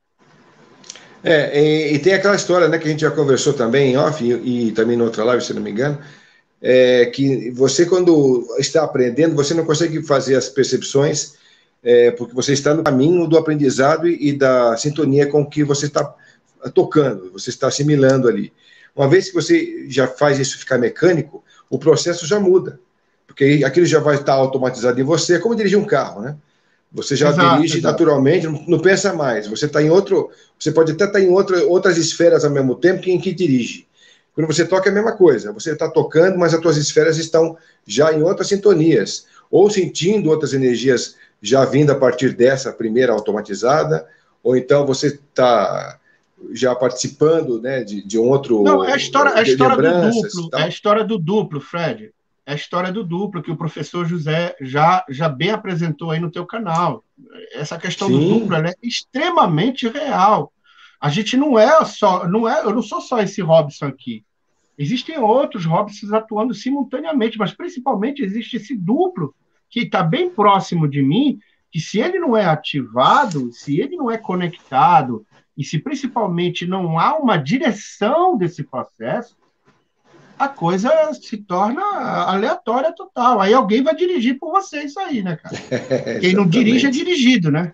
E tem aquela história, né, que a gente já conversou também em off e também em outra live, se não me engano, que você, quando está aprendendo, você não consegue fazer as percepções porque você está no caminho do aprendizado e da sintonia com o que você está tocando, você está assimilando ali. Uma vez que você já faz isso ficar mecânico, o processo já muda, porque aquilo já vai estar automatizado em você, é como dirigir um carro, né? Você já dirige naturalmente, não pensa mais, você está em outro, você pode até estar em outras esferas ao mesmo tempo que em que dirige. Quando você toca é a mesma coisa, você está tocando, mas as suas esferas estão já em outras sintonias, ou sentindo outras energias já vindo a partir dessa primeira automatizada, ou então você está já participando, né, de um outro... Não, é a história do duplo, é a história do duplo, Fred. É a história do duplo que o professor José já bem apresentou aí no teu canal. Essa questão do duplo, ela é extremamente real. A gente não é só... eu não sou só esse Robson aqui. Existem outros Robsons atuando simultaneamente, mas principalmente existe esse duplo que está bem próximo de mim, que se ele não é ativado, se ele não é conectado, e se principalmente não há uma direção desse processo, a coisa se torna aleatória total. Aí alguém vai dirigir por você isso aí, né, cara? Quem não dirige é dirigido, né?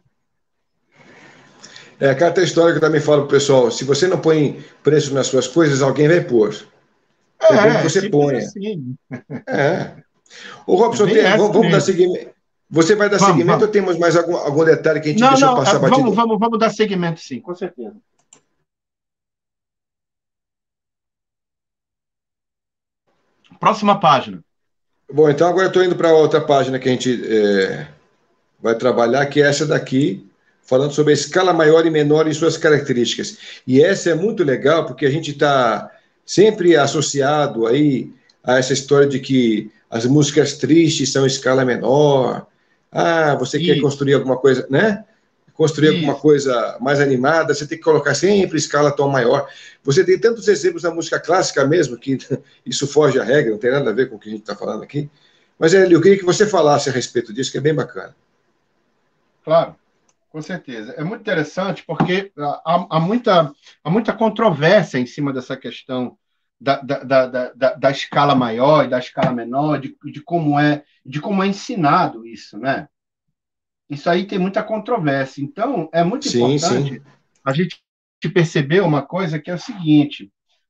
Aquela história que eu também falo pro pessoal, se você não põe preço nas suas coisas, alguém vai pôr. É bom que você ponha. Assim. O Robson, vamos dar seguimento. Você vai dar seguimento ou temos mais algum detalhe que a gente deixou passar batido? Vamos dar seguimento, sim, com certeza. Próxima página. Bom, então agora eu estou indo para outra página que a gente vai trabalhar, que é essa daqui, falando sobre a escala maior e menor e suas características. E essa é muito legal, porque a gente está sempre associado aí a essa história de que as músicas tristes são escala menor. Você quer construir alguma coisa, né? Construir alguma coisa mais animada, você tem que colocar sempre escala tom maior. Você tem tantos exemplos na música clássica mesmo, que isso foge à regra, não tem nada a ver com o que a gente está falando aqui. Mas, eu queria que você falasse a respeito disso, que é bem bacana. Claro, com certeza. É muito interessante porque há muita controvérsia em cima dessa questão da escala maior e da escala menor, de como é ensinado isso, né? Isso aí tem muita controvérsia. Então, é muito importante a gente perceber uma coisa que é o seguinte: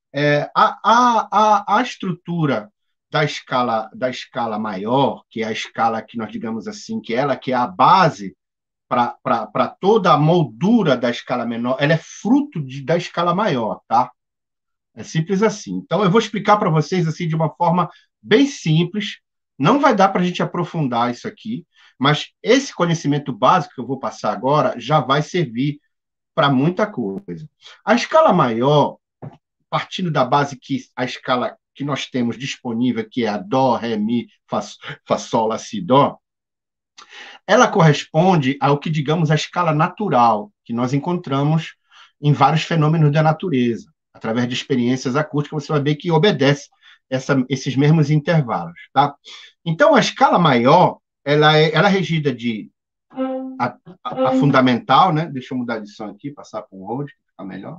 a estrutura da escala maior, que é a escala que nós digamos assim, que é a base para toda a moldura da escala menor, ela é fruto da escala maior, tá? É simples assim. Então, eu vou explicar para vocês assim de uma forma bem simples. Não vai dar para a gente aprofundar isso aqui, mas esse conhecimento básico que eu vou passar agora já vai servir para muita coisa. A escala maior, partindo da base que a escala que nós temos disponível, que é a Dó, Ré, Mi, Fá, Sol, Lá, Si, Dó, ela corresponde ao que, digamos, a escala natural, que nós encontramos em vários fenômenos da natureza. Através de experiências acústicas, você vai ver que obedece esses mesmos intervalos. Tá? Então, a escala maior, ela é regida de a fundamental, né? Deixa eu mudar de som aqui, passar para um Rode, que fica melhor.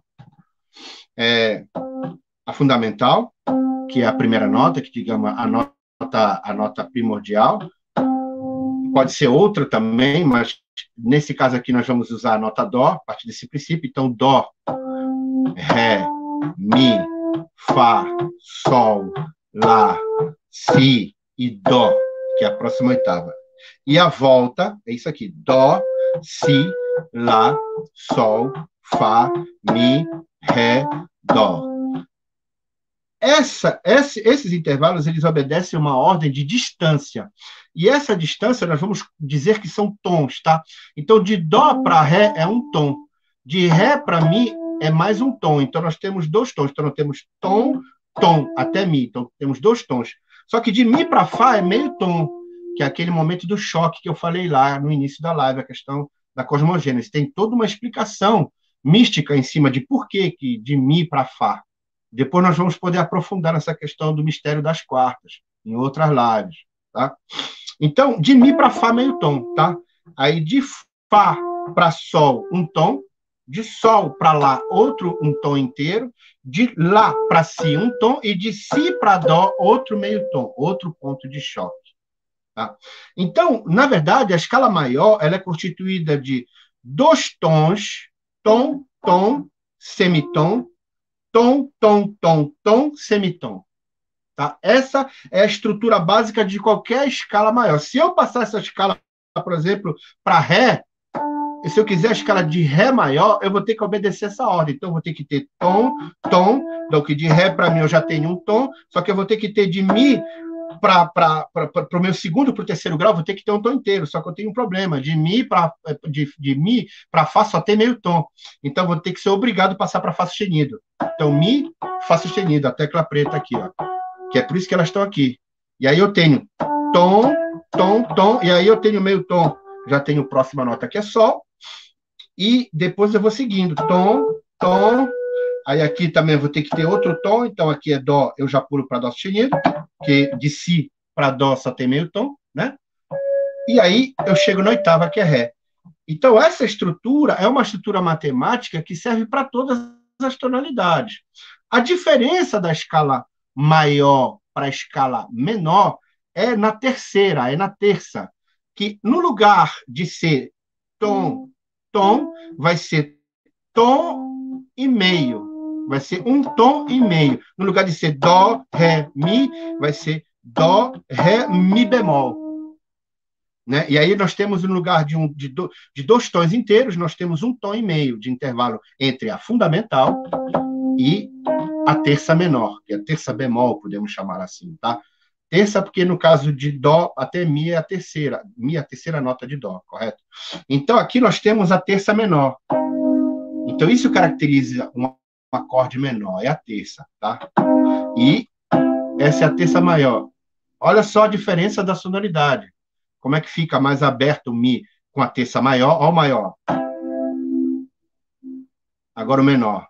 A fundamental, que é a primeira nota, que, digamos, a nota primordial. Pode ser outra também, mas nesse caso aqui nós vamos usar a nota Dó, a partir desse princípio. Então, Dó, Ré, Mi, Fá, Sol, Lá, Si e Dó, que é a próxima oitava. E a volta é isso aqui: Dó, Si, Lá, Sol, Fá, Mi, Ré, Dó. Esses intervalos, eles obedecem a uma ordem de distância. E essa distância, nós vamos dizer que são tons, tá? Então, de Dó para Ré é um tom. De Ré para Mi é mais um tom. Então, nós temos dois tons. Então, nós temos tom, tom, até Mi. Então, temos dois tons. Só que de Mi para Fá é meio tom, que é aquele momento do choque que eu falei lá no início da live, a questão da cosmogênese. Tem toda uma explicação mística em cima de por que de Mi para Fá. Depois nós vamos poder aprofundar nessa questão do mistério das quartas, em outras lives, tá? Então, de Mi para Fá, meio tom, tá? Aí, de Fá para Sol, um tom. De Sol para Lá, um tom inteiro. De Lá para Si, um tom. E de Si para Dó, outro meio tom, outro ponto de choque. Tá? Então, na verdade, a escala maior ela é constituída de dois tons, tom, tom, semitom, tom, tom, tom, tom, semitom. Tá? Essa é a estrutura básica de qualquer escala maior. Se eu passar essa escala, por exemplo, para Ré, se eu quiser a escala de Ré maior, eu vou ter que obedecer essa ordem. Então, eu vou ter que ter tom, tom. Então, que de Ré para Mi eu já tenho um tom, só que eu vou ter que ter de Mi para o meu segundo para o terceiro grau, vou ter que ter um tom inteiro, só que eu tenho um problema. De Mi para Fá só tem meio tom. Então, vou ter que ser obrigado a passar para Fá sustenido. Então, Mi, Fá sustenido, a tecla preta aqui, ó. Que é por isso que elas estão aqui. E aí eu tenho tom, tom, tom, e aí eu tenho meio tom. Já tenho a próxima nota que é Sol. E depois eu vou seguindo. Tom, tom. Aí aqui também eu vou ter que ter outro tom. Então aqui é Dó, eu já pulo para Dó sustenido. Porque de Si para Dó só tem meio tom, né? E aí eu chego na oitava, que é Ré. Então essa estrutura é uma estrutura matemática que serve para todas as tonalidades. A diferença da escala maior para a escala menor é na terceira, é na terça. Que no lugar de ser tom, tom, vai ser tom e meio. Vai ser um tom e meio. No lugar de ser Dó, Ré, Mi, vai ser Dó, Ré, Mi bemol. Né? E aí nós temos, no lugar de dois tons inteiros, nós temos um tom e meio de intervalo entre a fundamental e a terça menor, que é a terça bemol, podemos chamar assim, tá? Terça, porque no caso de Dó até Mi é a terceira. Mi é a terceira nota de Dó, correto? Então, aqui nós temos a terça menor. Então, isso caracteriza um acorde menor, é a terça, tá? E essa é a terça maior. Olha só a diferença da sonoridade. Como é que fica mais aberto o Mi com a terça maior ou maior? Agora o menor.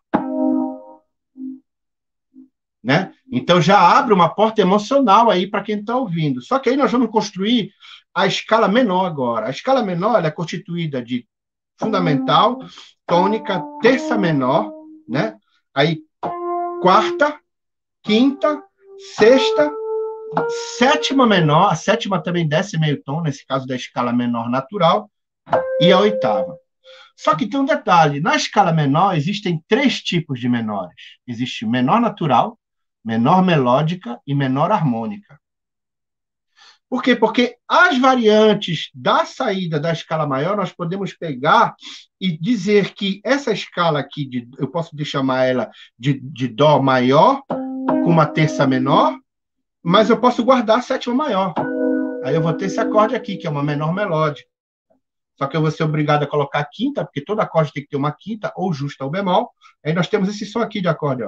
Né? Então já abre uma porta emocional aí para quem está ouvindo. Só que aí nós vamos construir a escala menor agora. A escala menor ela é constituída de fundamental, tônica, terça menor, né? Aí quarta, quinta, sexta, sétima menor, a sétima também desce meio tom, nesse caso da escala menor natural, e a oitava. Só que tem um detalhe, na escala menor existem 3 tipos de menores. Existe menor natural, menor melódica e menor harmônica. Por quê? Porque as variantes da saída da escala maior, nós podemos pegar e dizer que essa escala aqui, eu posso chamar ela de Dó maior, com uma terça menor, mas eu posso guardar a sétima maior. Aí eu vou ter esse acorde aqui, que é uma menor melódica. só que eu vou ser obrigado a colocar a quinta, porque todo acorde tem que ter uma quinta, ou justa ou bemol. Aí nós temos esse som aqui de acorde, ó.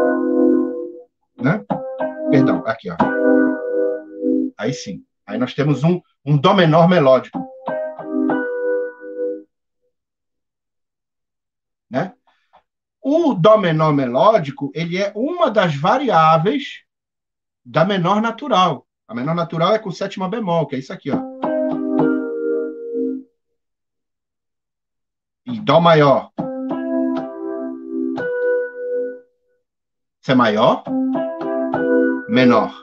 Né? Perdão, aqui, ó. Aí sim. Aí nós temos um dó menor melódico. Né? O dó menor melódico, ele é uma das variáveis da menor natural. A menor natural é com sétima bemol, que é isso aqui, ó. E dó maior. Isso é maior, menor.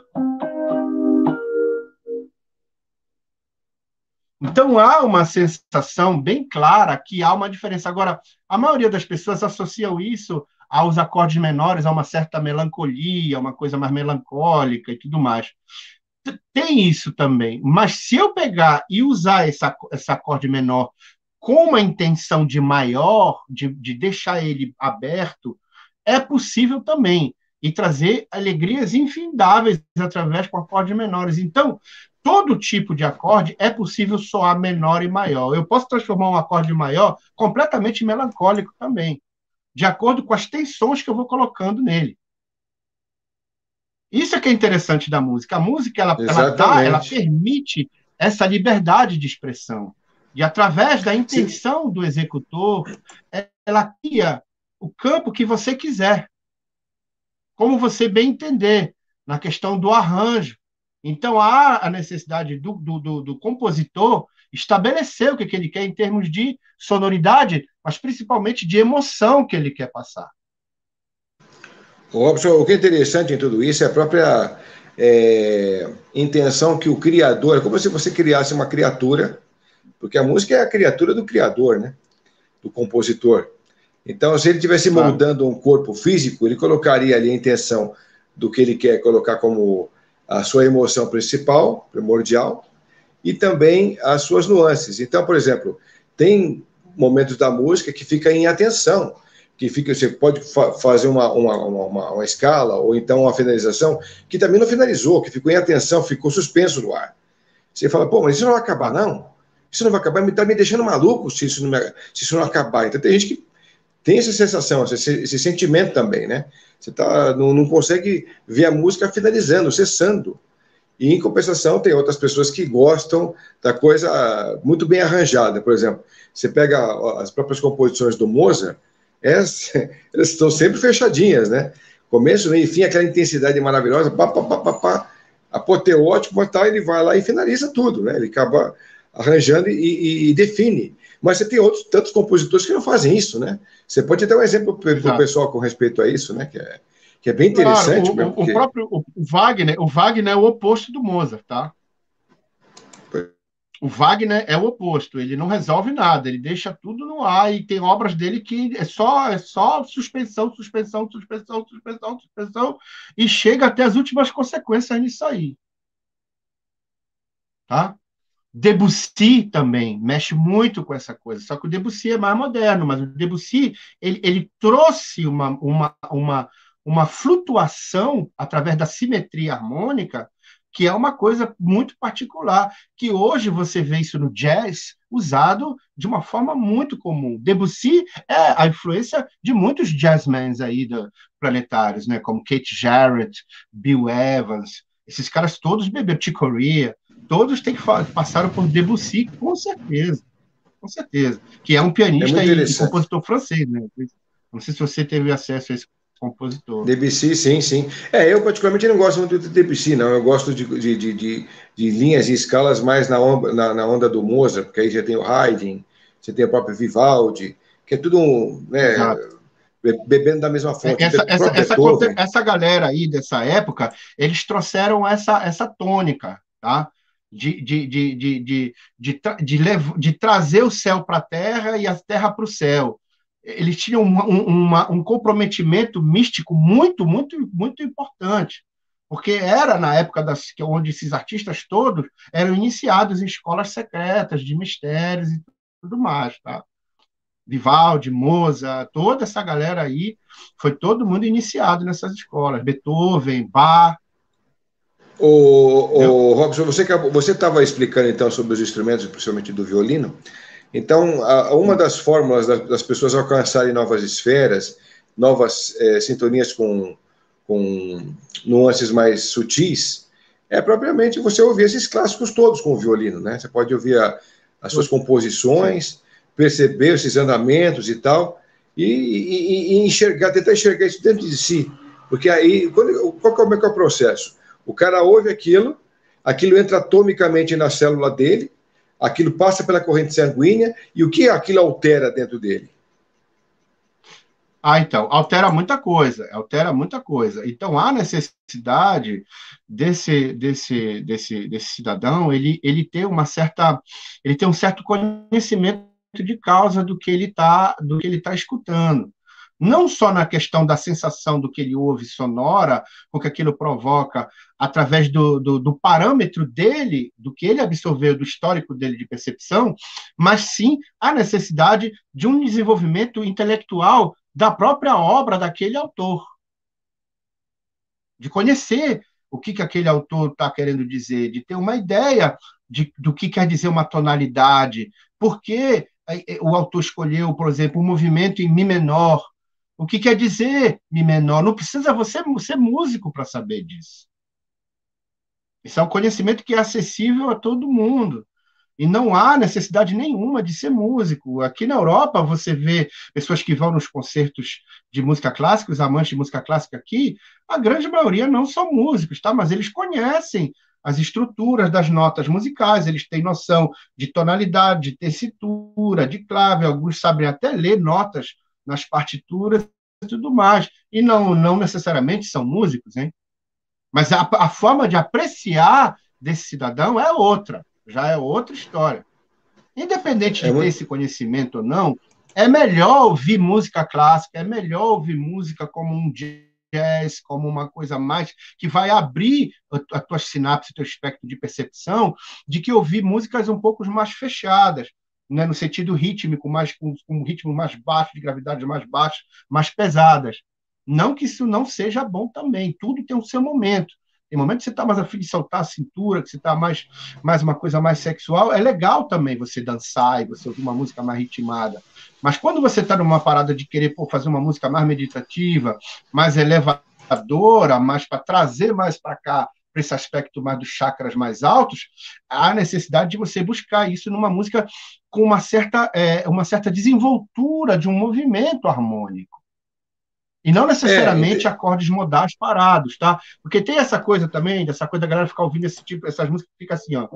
Então, há uma sensação bem clara que há uma diferença. Agora, a maioria das pessoas associam isso aos acordes menores, a uma certa melancolia, uma coisa mais melancólica e tudo mais. Tem isso também, mas se eu pegar e usar esse acorde menor com uma intenção de maior, de deixar ele aberto, é possível também, e trazer alegrias infindáveis através com acordes menores. Então, todo tipo de acorde é possível soar menor e maior. Eu posso transformar um acorde maior completamente melancólico também, de acordo com as tensões que eu vou colocando nele. Isso é que é interessante da música. A música, ela permite essa liberdade de expressão. E, através da intenção do executor, ela cria o campo que você quiser, como você bem entender, na questão do arranjo. Então, há a necessidade do compositor estabelecer o que ele quer em termos de sonoridade, mas principalmente de emoção que ele quer passar. Robson, o que é interessante em tudo isso é a própria intenção que o criador, é como se você criasse uma criatura, porque a música é a criatura do criador, né? Do compositor. Então, se ele estivesse moldando um corpo físico, ele colocaria ali a intenção do que ele quer colocar como a sua emoção principal, primordial, e também as suas nuances. Então, por exemplo, tem momentos da música que fica em atenção, que fica, você pode fazer uma escala ou então uma finalização que também não finalizou, que ficou em atenção, ficou suspenso no ar. Você fala, pô, mas isso não vai acabar, não? Isso não vai acabar, está me deixando maluco se isso não acabar. Então tem gente que tem essa sensação, esse sentimento também, né? Você não consegue ver a música finalizando, cessando. E, em compensação, tem outras pessoas que gostam da coisa muito bem arranjada. Por exemplo, você pega as próprias composições do Mozart, elas estão sempre fechadinhas, né? Começo, meio e fim, aquela intensidade maravilhosa, apoteótico, mas tal, ele vai lá e finaliza tudo, né? Ele acaba arranjando e define. Mas você tem tantos compositores que não fazem isso, né? Você pode dar um exemplo para o pessoal com respeito a isso, né? Que é bem interessante. Claro, o próprio Wagner é o oposto do Mozart, tá? O Wagner é o oposto, ele não resolve nada, ele deixa tudo no ar e tem obras dele que é só suspensão, suspensão, suspensão, suspensão, suspensão e chega até as últimas consequências nisso aí. Tá? Debussy também mexe muito com essa coisa, só que o Debussy é mais moderno, mas o Debussy ele trouxe uma flutuação através da simetria harmônica, que é uma coisa muito particular, que hoje você vê isso no jazz usado de uma forma muito comum. Debussy é a influência de muitos jazzmen aí planetários, né, como Keith Jarrett, Bill Evans, esses caras todos beberam, Chick Corea, todos passaram por Debussy, com certeza, que é um pianista e compositor francês, né? Não sei se você teve acesso a esse compositor. Debussy, sim. Eu particularmente não gosto muito de Debussy, não. Eu gosto de linhas e escalas mais na onda do Mozart, porque aí já tem o Haydn, você tem o próprio Vivaldi, que é tudo bebendo da mesma fonte. Essa galera aí dessa época, eles trouxeram essa tônica, tá? De trazer o céu para a terra e a terra para o céu. Eles tinham um comprometimento místico muito, muito, muito importante, porque era na época onde esses artistas todos eram iniciados em escolas secretas de mistérios e tudo mais, tá? Vivaldi, Mozart, toda essa galera aí, foi todo mundo iniciado nessas escolas, Beethoven, Bach. Robson, você estava explicando então sobre os instrumentos, principalmente do violino. Então, uma das fórmulas das pessoas alcançarem novas esferas, novas sintonias com nuances mais sutis, é propriamente você ouvir esses clássicos todos com o violino, né? Você pode ouvir as suas composições, perceber esses andamentos e tal, e enxergar, tentar enxergar isso dentro de si. Porque aí, qual é o processo? O cara ouve aquilo entra atomicamente na célula dele, aquilo passa pela corrente sanguínea, e o que aquilo altera dentro dele? Então, altera muita coisa, Então, há necessidade desse cidadão, ele ter um certo conhecimento de causa do que ele tá escutando. Não só na questão da sensação do que ele ouve sonora, o que aquilo provoca através do parâmetro dele, do que ele absorveu, do histórico dele de percepção, mas sim a necessidade de um desenvolvimento intelectual da própria obra daquele autor, de conhecer o que aquele autor está querendo dizer, de ter uma ideia do que quer dizer uma tonalidade, por que o autor escolheu, por exemplo, um movimento em Mi menor, o que quer dizer Mi menor. Não precisa você ser músico para saber disso. Isso é um conhecimento que é acessível a todo mundo. E não há necessidade nenhuma de ser músico. Aqui na Europa, você vê pessoas que vão nos concertos de música clássica, os amantes de música clássica aqui, a grande maioria não são músicos, tá? Mas eles conhecem as estruturas das notas musicais, eles têm noção de tonalidade, de tessitura, de clave, alguns sabem até ler notas nas partituras e tudo mais. E não necessariamente são músicos, hein? Mas a forma de apreciar desse cidadão é outra. Já é outra história. Independente de ter esse conhecimento ou não, é melhor ouvir música clássica, é melhor ouvir música como um jazz, como uma coisa mais que vai abrir a tua sinapse, o teu espectro de percepção, de que ouvir músicas um pouco mais fechadas, né, no sentido rítmico, com um ritmo mais baixo, de gravidade mais baixa, mais pesadas. Não que isso não seja bom também, tudo tem o seu momento. Tem momento que você está mais afim de soltar a cintura, que você está mais uma coisa mais sexual, é legal também você dançar e você ouvir uma música mais ritmada. Mas quando você está numa parada de querer fazer uma música mais meditativa, mais elevadora, mais para trazer mais para cá, para esse aspecto mais dos chakras mais altos, há necessidade de você buscar isso numa música com uma certa desenvoltura de um movimento harmônico. E não necessariamente acordes modais parados, tá? Porque tem essa coisa também, dessa coisa da galera ficar ouvindo essas músicas que fica assim, ó.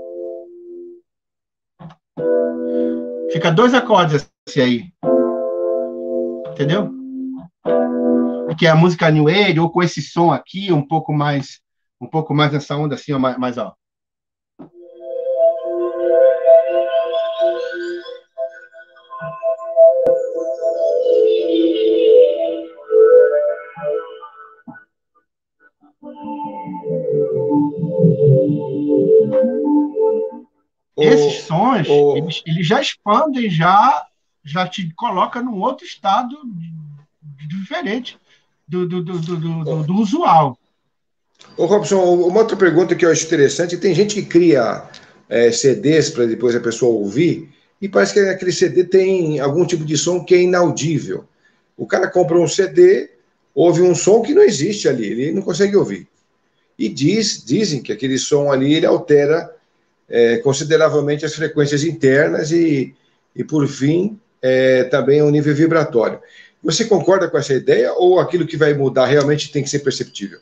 Fica 2 acordes assim aí. Entendeu? Que é a música New Age, ou com esse som aqui, um pouco mais nessa onda assim, ó, mais ó. Esses sons, eles já expandem, já te coloca num outro estado diferente do usual. Ô, Robson, uma outra pergunta que eu acho interessante, tem gente que cria CDs para depois a pessoa ouvir, e parece que aquele CD tem algum tipo de som que é inaudível. O cara compra um CD, ouve um som que não existe ali, ele não consegue ouvir. E dizem que aquele som ali ele altera consideravelmente as frequências internas e por fim, também o nível vibratório. Você concorda com essa ideia ou aquilo que vai mudar realmente tem que ser perceptível?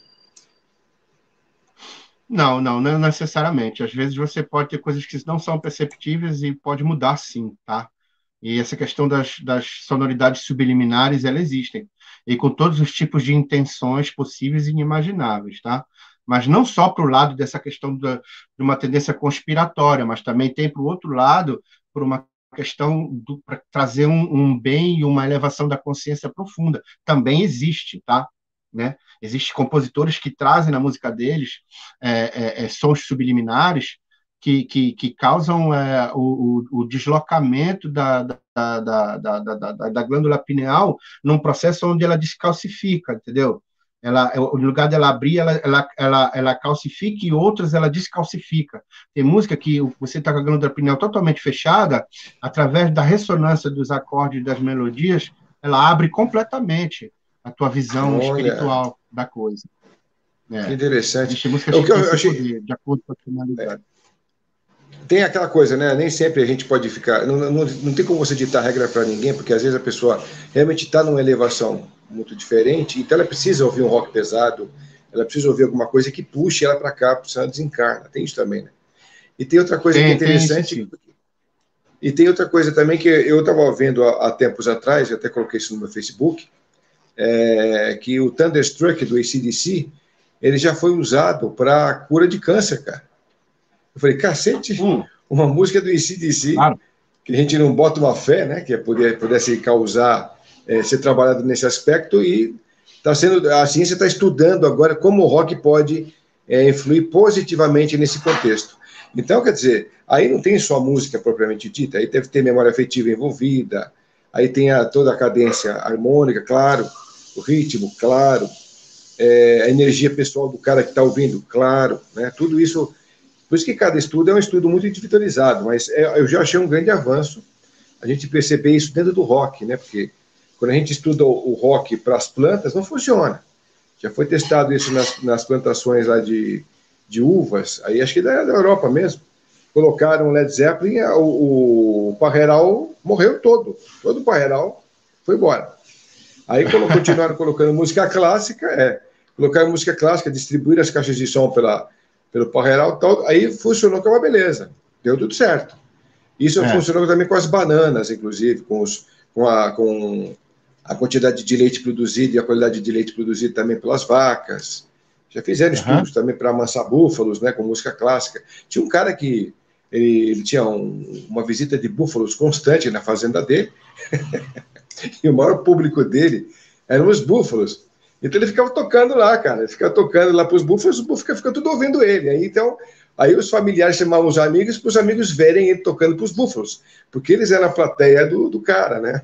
Não necessariamente. Às vezes você pode ter coisas que não são perceptíveis e pode mudar sim, tá? E essa questão das sonoridades subliminares, elas existem. E com todos os tipos de intenções possíveis e inimagináveis, tá? Mas não só para o lado dessa questão de uma tendência conspiratória, mas também tem para o outro lado, por uma questão para trazer um bem e uma elevação da consciência profunda. Também existe, tá? Né? Existem compositores que trazem na música deles sons subliminares que causam o deslocamento da glândula pineal num processo onde ela descalcifica, entendeu? no lugar dela abrir, ela calcifica, e outras ela descalcifica. Tem música que você está com a glândula pineal totalmente fechada, através da ressonância dos acordes das melodias, ela abre completamente a tua visão Olha, espiritual da coisa. que interessante. Existe músicas O que que eu têm esse achei, poder, de acordo com a tonalidade. tem aquela coisa, né? Nem sempre a gente pode ficar. Não tem como você ditar regra para ninguém, porque às vezes a pessoa realmente está numa elevação muito diferente, então ela precisa ouvir um rock pesado, ela precisa ouvir alguma coisa que puxe ela para cá, porque senão ela desencarna. Tem isso também, né? E tem outra coisa que é Tem isso, interessante. sim. E tem outra coisa também que eu estava vendo há tempos atrás, eu até coloquei isso no meu Facebook, que o Thunderstruck do AC/DC, ele já foi usado para cura de câncer, cara. Eu falei, cacete, uma música do AC/DC, Claro. que a gente não bota uma fé, né, que pudesse causar, ser trabalhado nesse aspecto, e a ciência está estudando agora como o rock pode influir positivamente nesse contexto. Então, quer dizer, aí não tem só música propriamente dita, aí deve ter memória afetiva envolvida, aí tem toda a cadência harmônica, claro, o ritmo, claro, a energia pessoal do cara que está ouvindo, claro, né, tudo isso. Por isso que cada estudo é um estudo muito individualizado, mas eu já achei um grande avanço a gente perceber isso dentro do rock, né? Porque quando a gente estuda o rock para as plantas, não funciona. Já foi testado isso nas plantações lá de uvas, aí acho que da Europa mesmo. Colocaram Led Zeppelin, o parreiral morreu todo o parreiral foi embora. Aí continuaram colocando música clássica, colocaram música clássica, distribuíram as caixas de som pelo parreiral, aí funcionou que é uma beleza, deu tudo certo. Isso funcionou também com as bananas, inclusive, com a quantidade de leite produzido e a qualidade de leite produzido também pelas vacas. Já fizeram estudos também para amansar búfalos, né, com música clássica. Tinha um cara que ele tinha uma visita de búfalos constante na fazenda dele, e o maior público dele eram os búfalos. Então ele ficava tocando lá, cara. Ele ficava tocando lá para os búfalos ficam tudo ouvindo ele. Aí os familiares chamavam os amigos para os amigos verem ele tocando para os búfalos, porque eles eram a plateia do cara, né?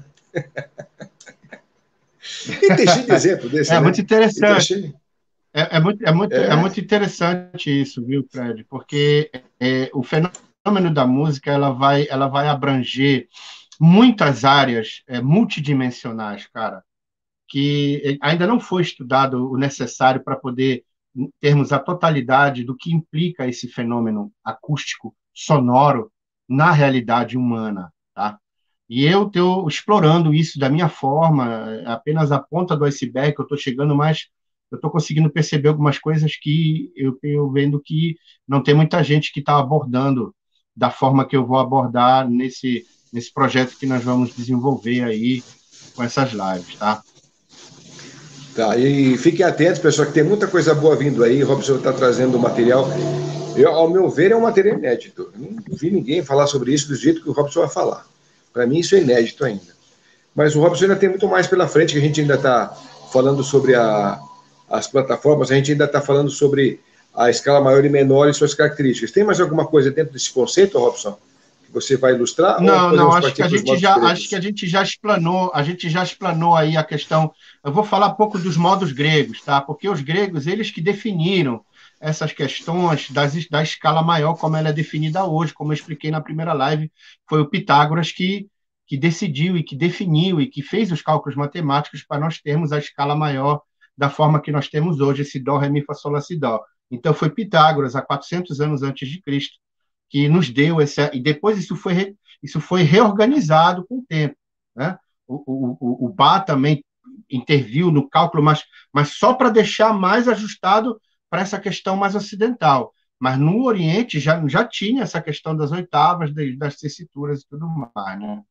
E tem cheio de exemplo desse, né? Muito interessante. Cheio... muito interessante isso, viu, Fred? Porque o fenômeno da música ela vai abranger muitas áreas multidimensionais, cara, que ainda não foi estudado o necessário para poder termos a totalidade do que implica esse fenômeno acústico, sonoro, na realidade humana, tá? E eu estou explorando isso da minha forma, apenas a ponta do iceberg, eu estou chegando mais, eu estou conseguindo perceber algumas coisas que eu tenho vendo que não tem muita gente que está abordando da forma que eu vou abordar nesse projeto que nós vamos desenvolver aí com essas lives, tá? Tá, e fiquem atentos, pessoal, que tem muita coisa boa vindo aí. O Robson está trazendo material. Ao meu ver, é um material inédito. Eu não vi ninguém falar sobre isso do jeito que o Robson vai falar. Para mim, isso é inédito ainda. Mas o Robson ainda tem muito mais pela frente, que a gente ainda está falando sobre as plataformas, a gente ainda está falando sobre a escala maior e menor e suas características. Tem mais alguma coisa dentro desse conceito, Robson, que você vai ilustrar? Não, acho que a gente já explanou aí a questão. Eu vou falar um pouco dos modos gregos, tá? Porque os gregos, eles que definiram essas questões da escala maior, como ela é definida hoje, como eu expliquei na primeira live, foi o Pitágoras que decidiu e que definiu e que fez os cálculos matemáticos para nós termos a escala maior da forma que nós temos hoje, esse Dó, Ré, Mi, Fá, Sol, Lá, Si, Dó. Então, foi Pitágoras, há 400 anos antes de Cristo, que nos deu e depois isso foi reorganizado com o tempo, né? O Bá também interviu no cálculo, mas só para deixar mais ajustado para essa questão mais ocidental. Mas no Oriente já tinha essa questão das oitavas, das tessituras e tudo mais, né?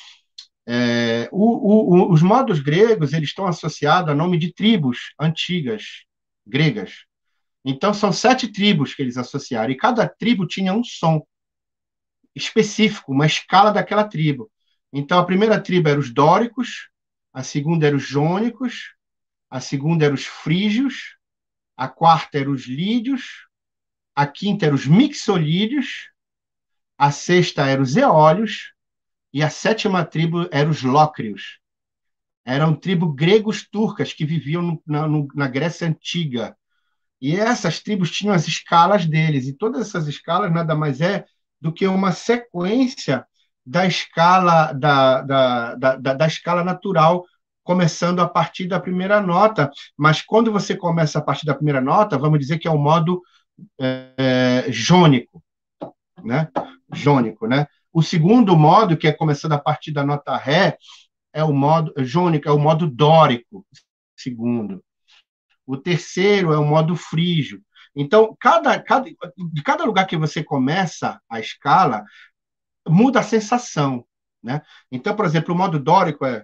Os modos gregos eles estão associados a nome de tribos antigas gregas. Então, são 7 tribos que eles associaram, e cada tribo tinha um som específico, uma escala daquela tribo. Então, a primeira tribo era os dóricos, a segunda era os jônicos, a segunda era os frígios, a quarta era os lídios, a quinta era os mixolídios, a sexta era os eólios, e a sétima tribo era os lócrios. eram tribos gregos turcas que viviam na Grécia Antiga. E essas tribos tinham as escalas deles, e todas essas escalas nada mais é do que uma sequência da escala da escala natural, começando a partir da primeira nota. Mas quando você começa a partir da primeira nota, vamos dizer que é o modo jônico, né? Jônico, né? O segundo modo, que é começando a partir da nota ré, é o modo jônico, é o modo dórico, segundo. O terceiro é o modo frígio. Então, de cada lugar que você começa a escala, muda a sensação, né? Então, por exemplo, o modo dórico é...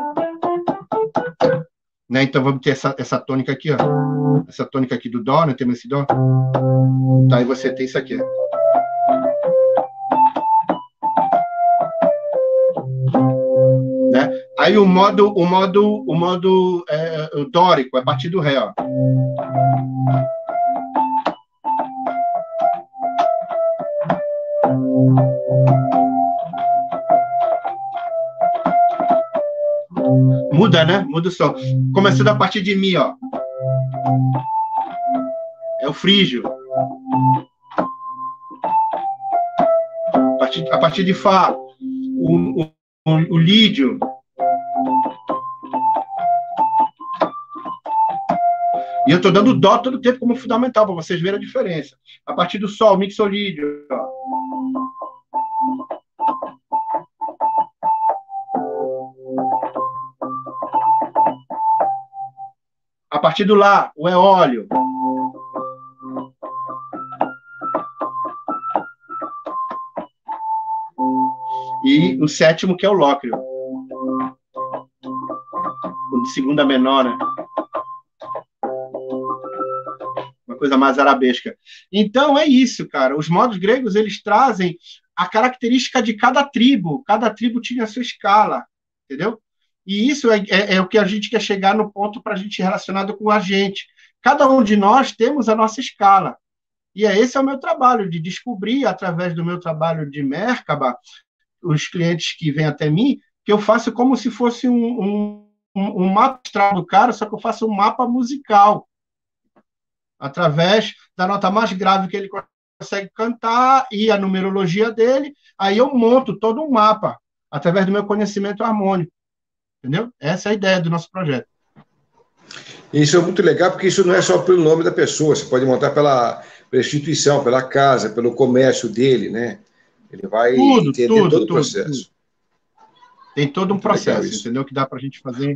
Né? Então, vamos ter essa tônica aqui, ó. Essa tônica aqui do dó, né? Temos esse dó. Tá, aí você tem isso aqui. Né? Aí o modo dórico, é a partir do ré, ó. Muda, né? Muda o som. Começando a partir de mi, ó. É o frígio. A partir de fá, o lídio. E eu estou dando dó todo o tempo como fundamental, para vocês verem a diferença. A partir do sol, mixolídio. Ó. A partir do lá, o eólio. E o sétimo, que é o lócrio. O de segunda menor, né? Uma coisa mais arabesca. Então, é isso, cara. Os modos gregos, eles trazem a característica de cada tribo. Cada tribo tinha a sua escala, entendeu? E isso é o que a gente quer chegar no ponto para a gente relacionado com a gente. Cada um de nós temos a nossa escala. E esse é o meu trabalho, de descobrir, através do meu trabalho de Merkaba, os clientes que vêm até mim, que eu faço como se fosse um mapa astral do cara, só que eu faço um mapa musical. Através da nota mais grave que ele consegue cantar e a numerologia dele, aí eu monto todo um mapa, através do meu conhecimento harmônico. Entendeu? Essa é a ideia do nosso projeto. Isso é muito legal, porque isso não é só pelo nome da pessoa, você pode montar pela instituição, pela casa, pelo comércio dele, né? Ele vai entender todo o processo. Tem todo um processo, entendeu? Que dá para a gente fazer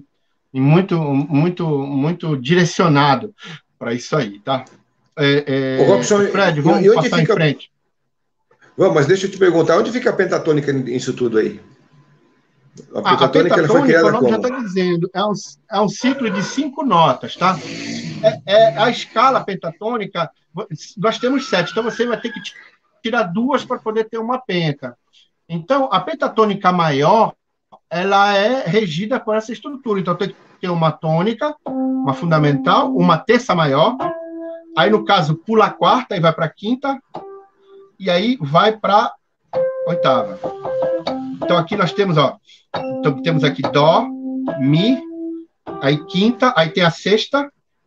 muito direcionado para isso aí, tá? Robson, Fred, vamos passar em frente. Vamos, mas deixa eu te perguntar, onde fica a pentatônica nisso tudo aí? A pentatônica ela foi criada, o nome já está dizendo, é um ciclo de 5 notas, tá? A escala pentatônica, nós temos 7, então você vai ter que tirar 2 para poder ter uma penta. Então, a pentatônica maior, ela é regida por essa estrutura. Então, tem que ter uma tônica, uma fundamental, uma terça maior, aí, no caso, pula a quarta e vai para a quinta, e aí vai para a oitava. Então, aqui nós temos, ó, então, temos aqui dó, mi, aí quinta, aí tem a sexta,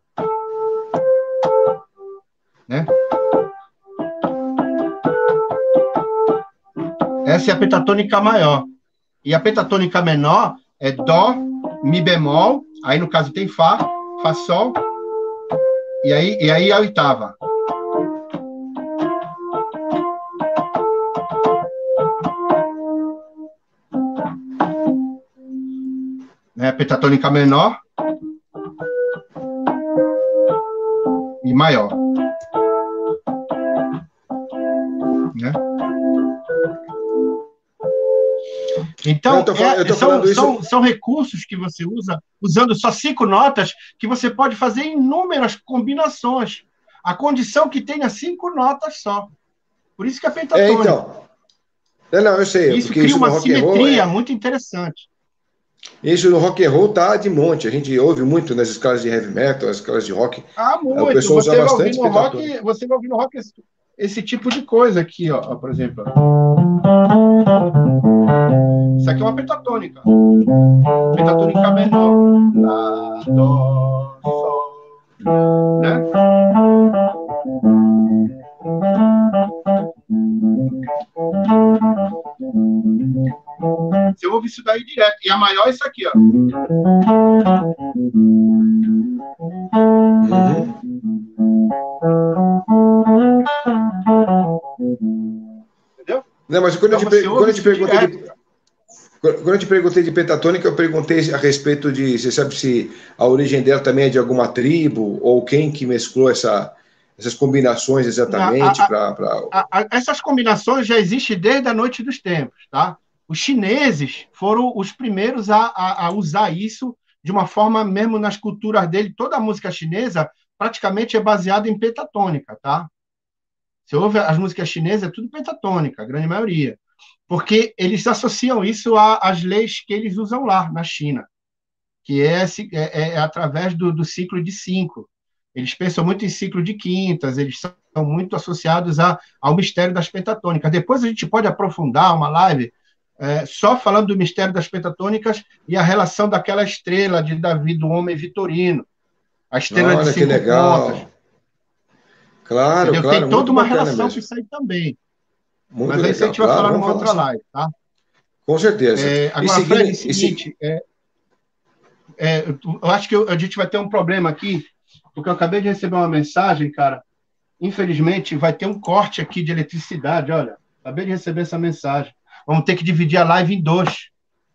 né? Essa é a pentatônica maior. E a pentatônica menor é dó, mi bemol, aí no caso tem fá, fá sol, e aí a oitava. Né? Pentatônica menor e maior. Né? Então, são recursos que você usa, usando só 5 notas, que você pode fazer inúmeras combinações. A condição que tenha 5 notas só. Por isso que é pentatônica. Então. Não, eu sei. Isso cria uma simetria muito interessante. Isso no rock and roll tá de monte. A gente ouve muito nas escalas de heavy metal, as escalas de rock. Muito. O pessoal usa bastante pentatônica. Você vai ouvir no rock esse tipo de coisa aqui, ó, por exemplo. Isso que é uma pentatônica. Pentatônica menor. Lá, dó, sol. Né? Você ouve isso daí direto. E a maior é isso aqui, ó. Entendeu? Não, mas quando eu te perguntei de pentatônica, eu perguntei a respeito de, você sabe se a origem dela também é de alguma tribo, ou quem que mesclou essas combinações exatamente essas combinações já existem desde a noite dos tempos, tá? Os chineses foram os primeiros a usar isso de uma forma mesmo nas culturas dele. Toda a música chinesa praticamente é baseada em pentatônica, tá? Você ouve as músicas chinesas, é tudo pentatônica, a grande maioria. Porque eles associam isso às leis que eles usam lá, na China, que é através do ciclo de 5. Eles pensam muito em ciclo de quintas, eles são muito associados ao mistério das pentatônicas. Depois a gente pode aprofundar uma live só falando do mistério das pentatônicas e a relação daquela estrela de Davi, do homem vitorino, a estrela de 5 pontas. Claro, entendeu? claro. Tem toda uma relação com isso aí também. Muito Mas aí legal, a gente vai falar numa outra live, tá? Com certeza. Agora, Fred, é o seguinte, eu acho que a gente vai ter um problema aqui, porque eu acabei de receber uma mensagem, cara. Infelizmente, vai ter um corte aqui de eletricidade, olha. Acabei de receber essa mensagem. Vamos ter que dividir a live em 2.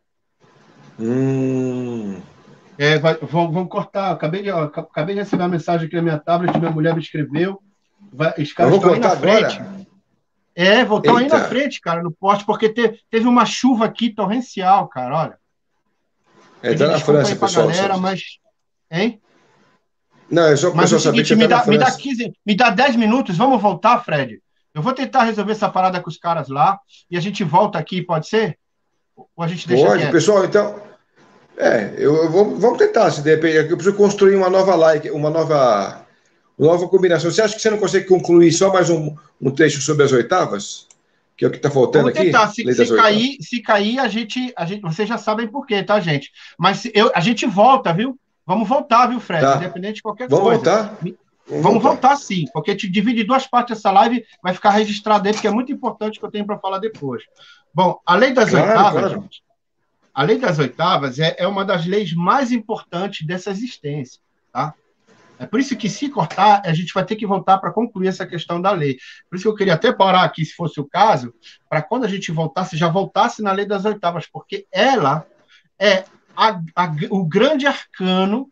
Vamos cortar. Acabei de receber uma mensagem aqui na minha tablet, minha mulher me escreveu. Os caras estão aí na frente. Voltão aí na frente, cara, no poste, porque teve uma chuva aqui torrencial, cara, olha. Tá na França, pessoal. Galera, mas... Hein? Não, é só para o pessoal saber que me dá 10 minutos, vamos voltar, Fred? Eu vou tentar resolver essa parada com os caras lá e a gente volta aqui, pode ser? Ou a gente deixa Pode, quieto? Pessoal, então... vamos tentar, se de repente... Eu preciso construir uma nova live, uma nova combinação. Você acha que você não consegue concluir só mais um trecho sobre as oitavas? Que é o que está faltando aqui? Vamos tentar. Se cair, a gente... Vocês já sabem por quê, tá, gente? Mas a gente volta, viu? Vamos voltar, viu, Fred? Tá. Independente de qualquer coisa. Voltar? Vamos voltar, sim. Porque te divide em 2 partes essa live, vai ficar registrado aí, porque é muito importante que eu tenho para falar depois. Bom, a lei das oitavas, gente, a lei das oitavas é uma das leis mais importantes dessa existência, tá? É por isso que, se cortar, a gente vai ter que voltar para concluir essa questão da lei. Por isso que eu queria até parar aqui, se fosse o caso, para quando a gente voltasse, já voltasse na lei das oitavas, porque ela é o grande arcano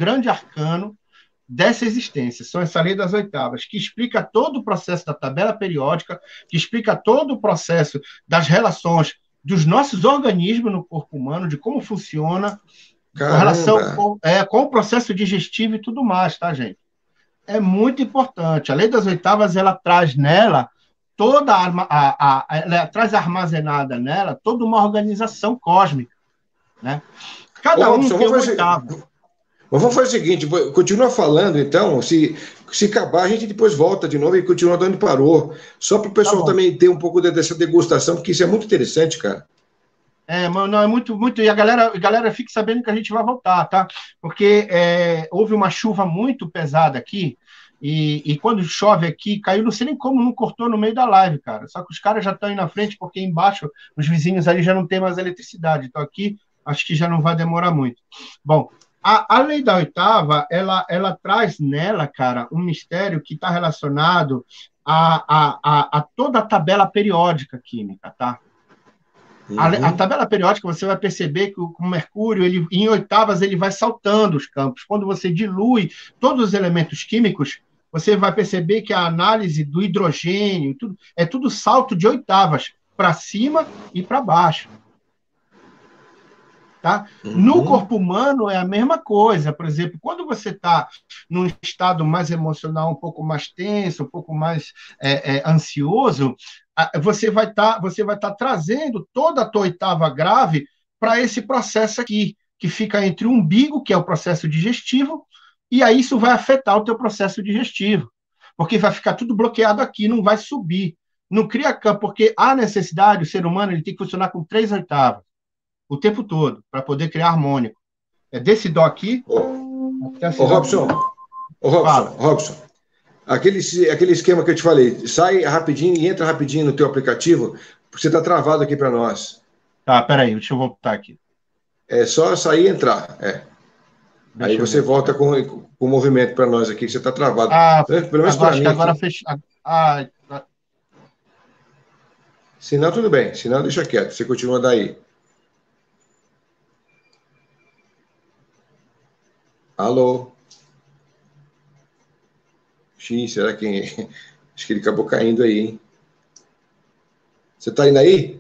dessa existência. São essa lei das oitavas, que explica todo o processo da tabela periódica, que explica todo o processo das relações dos nossos organismos no corpo humano, de como funciona, com relação com o processo digestivo e tudo mais, tá, gente? É muito importante. A lei das oitavas, ela traz nela ela traz armazenada nela toda uma organização cósmica, né? Cada um tem uma oitava. Vamos fazer o seguinte, continua falando, então, se acabar, a gente depois volta de novo e continua de onde parou, só para o pessoal também ter um pouco dessa degustação, porque isso é muito interessante, cara. Não, é muito, e a galera fique sabendo que a gente vai voltar, tá? Porque houve uma chuva muito pesada aqui, e quando chove aqui, caiu, não sei nem como não cortou no meio da live, cara, só que os caras já estão aí na frente, porque embaixo, os vizinhos ali já não tem mais eletricidade, então aqui, acho que já não vai demorar muito. Bom, a lei da oitava, ela traz nela, cara, um mistério que está relacionado a toda a tabela periódica química, tá? A tabela periódica, você vai perceber que o Mercúrio, em oitavas, ele vai saltando os campos. Quando você dilui todos os elementos químicos, você vai perceber que a análise do hidrogênio, é tudo salto de oitavas, para cima e para baixo. Tá? No corpo humano é a mesma coisa. Por exemplo, quando você está num estado mais emocional, um pouco mais tenso, um pouco mais ansioso, você vai estar trazendo toda a tua oitava grave para esse processo aqui, que fica entre o umbigo, que é o processo digestivo, e aí isso vai afetar o teu processo digestivo, porque vai ficar tudo bloqueado aqui, não vai subir. Não cria campo, porque a necessidade, o ser humano, ele tem que funcionar com 3 oitavas. o tempo todo, para poder criar harmônico. É desse Dó aqui até a Robson, Robson, aquele esquema que eu te falei, sai rapidinho e entra rapidinho no teu aplicativo, porque você está travado aqui para nós. Tá, peraí, deixa eu voltar aqui. É só sair e entrar. Aí você volta com o movimento para nós aqui, que você está travado. Pelo menos para mim. Agora fechou. Se não, tudo bem. Se não, deixa quieto. Você continua daí. Alô? Será que... Acho que ele acabou caindo aí, hein? Você está indo aí?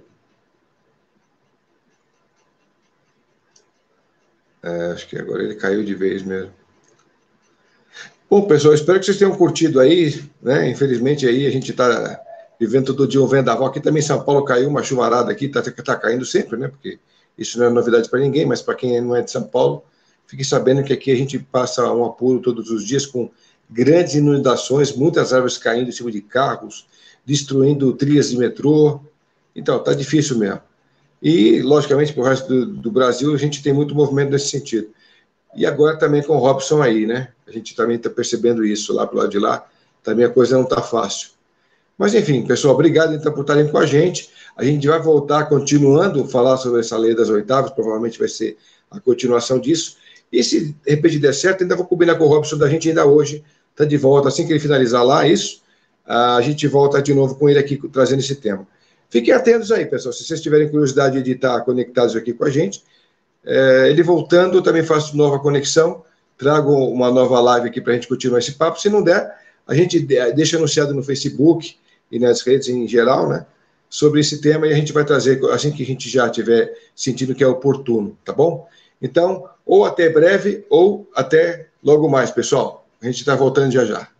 Acho que agora ele caiu de vez mesmo. Bom, pessoal, espero que vocês tenham curtido aí, né? Infelizmente aí a gente está vivendo todo dia um vendaval. Aqui também em São Paulo caiu uma chuvarada aqui, tá caindo sempre, né? Porque isso não é novidade para ninguém, mas para quem não é de São Paulo, fique sabendo que aqui a gente passa um apuro todos os dias com grandes inundações, muitas árvores caindo em cima de carros, destruindo trilhas de metrô. Então, tá difícil mesmo. E, logicamente, para o resto do Brasil, a gente tem muito movimento nesse sentido. E agora também com o Robson aí, né? A gente também está percebendo isso lá pro lado de lá. Também a coisa não está fácil. Mas, enfim, pessoal, obrigado então por estarem com a gente. A gente vai voltar continuando a falar sobre essa lei das oitavas, provavelmente vai ser a continuação disso. E se de repente der certo, ainda vou combinar com o Robson da gente ainda hoje. Está de volta, assim que ele finalizar lá isso, a gente volta de novo com ele aqui trazendo esse tema. Fiquem atentos aí, pessoal. Se vocês tiverem curiosidade de estar conectados aqui com a gente, ele voltando, eu também faço nova conexão, trago uma nova live aqui para a gente continuar esse papo. Se não der, a gente deixa anunciado no Facebook e nas redes em geral, né, sobre esse tema, e a gente vai trazer assim que a gente já tiver sentindo que é oportuno, tá bom? Então, ou até breve, ou até logo mais, pessoal. A gente está voltando já já.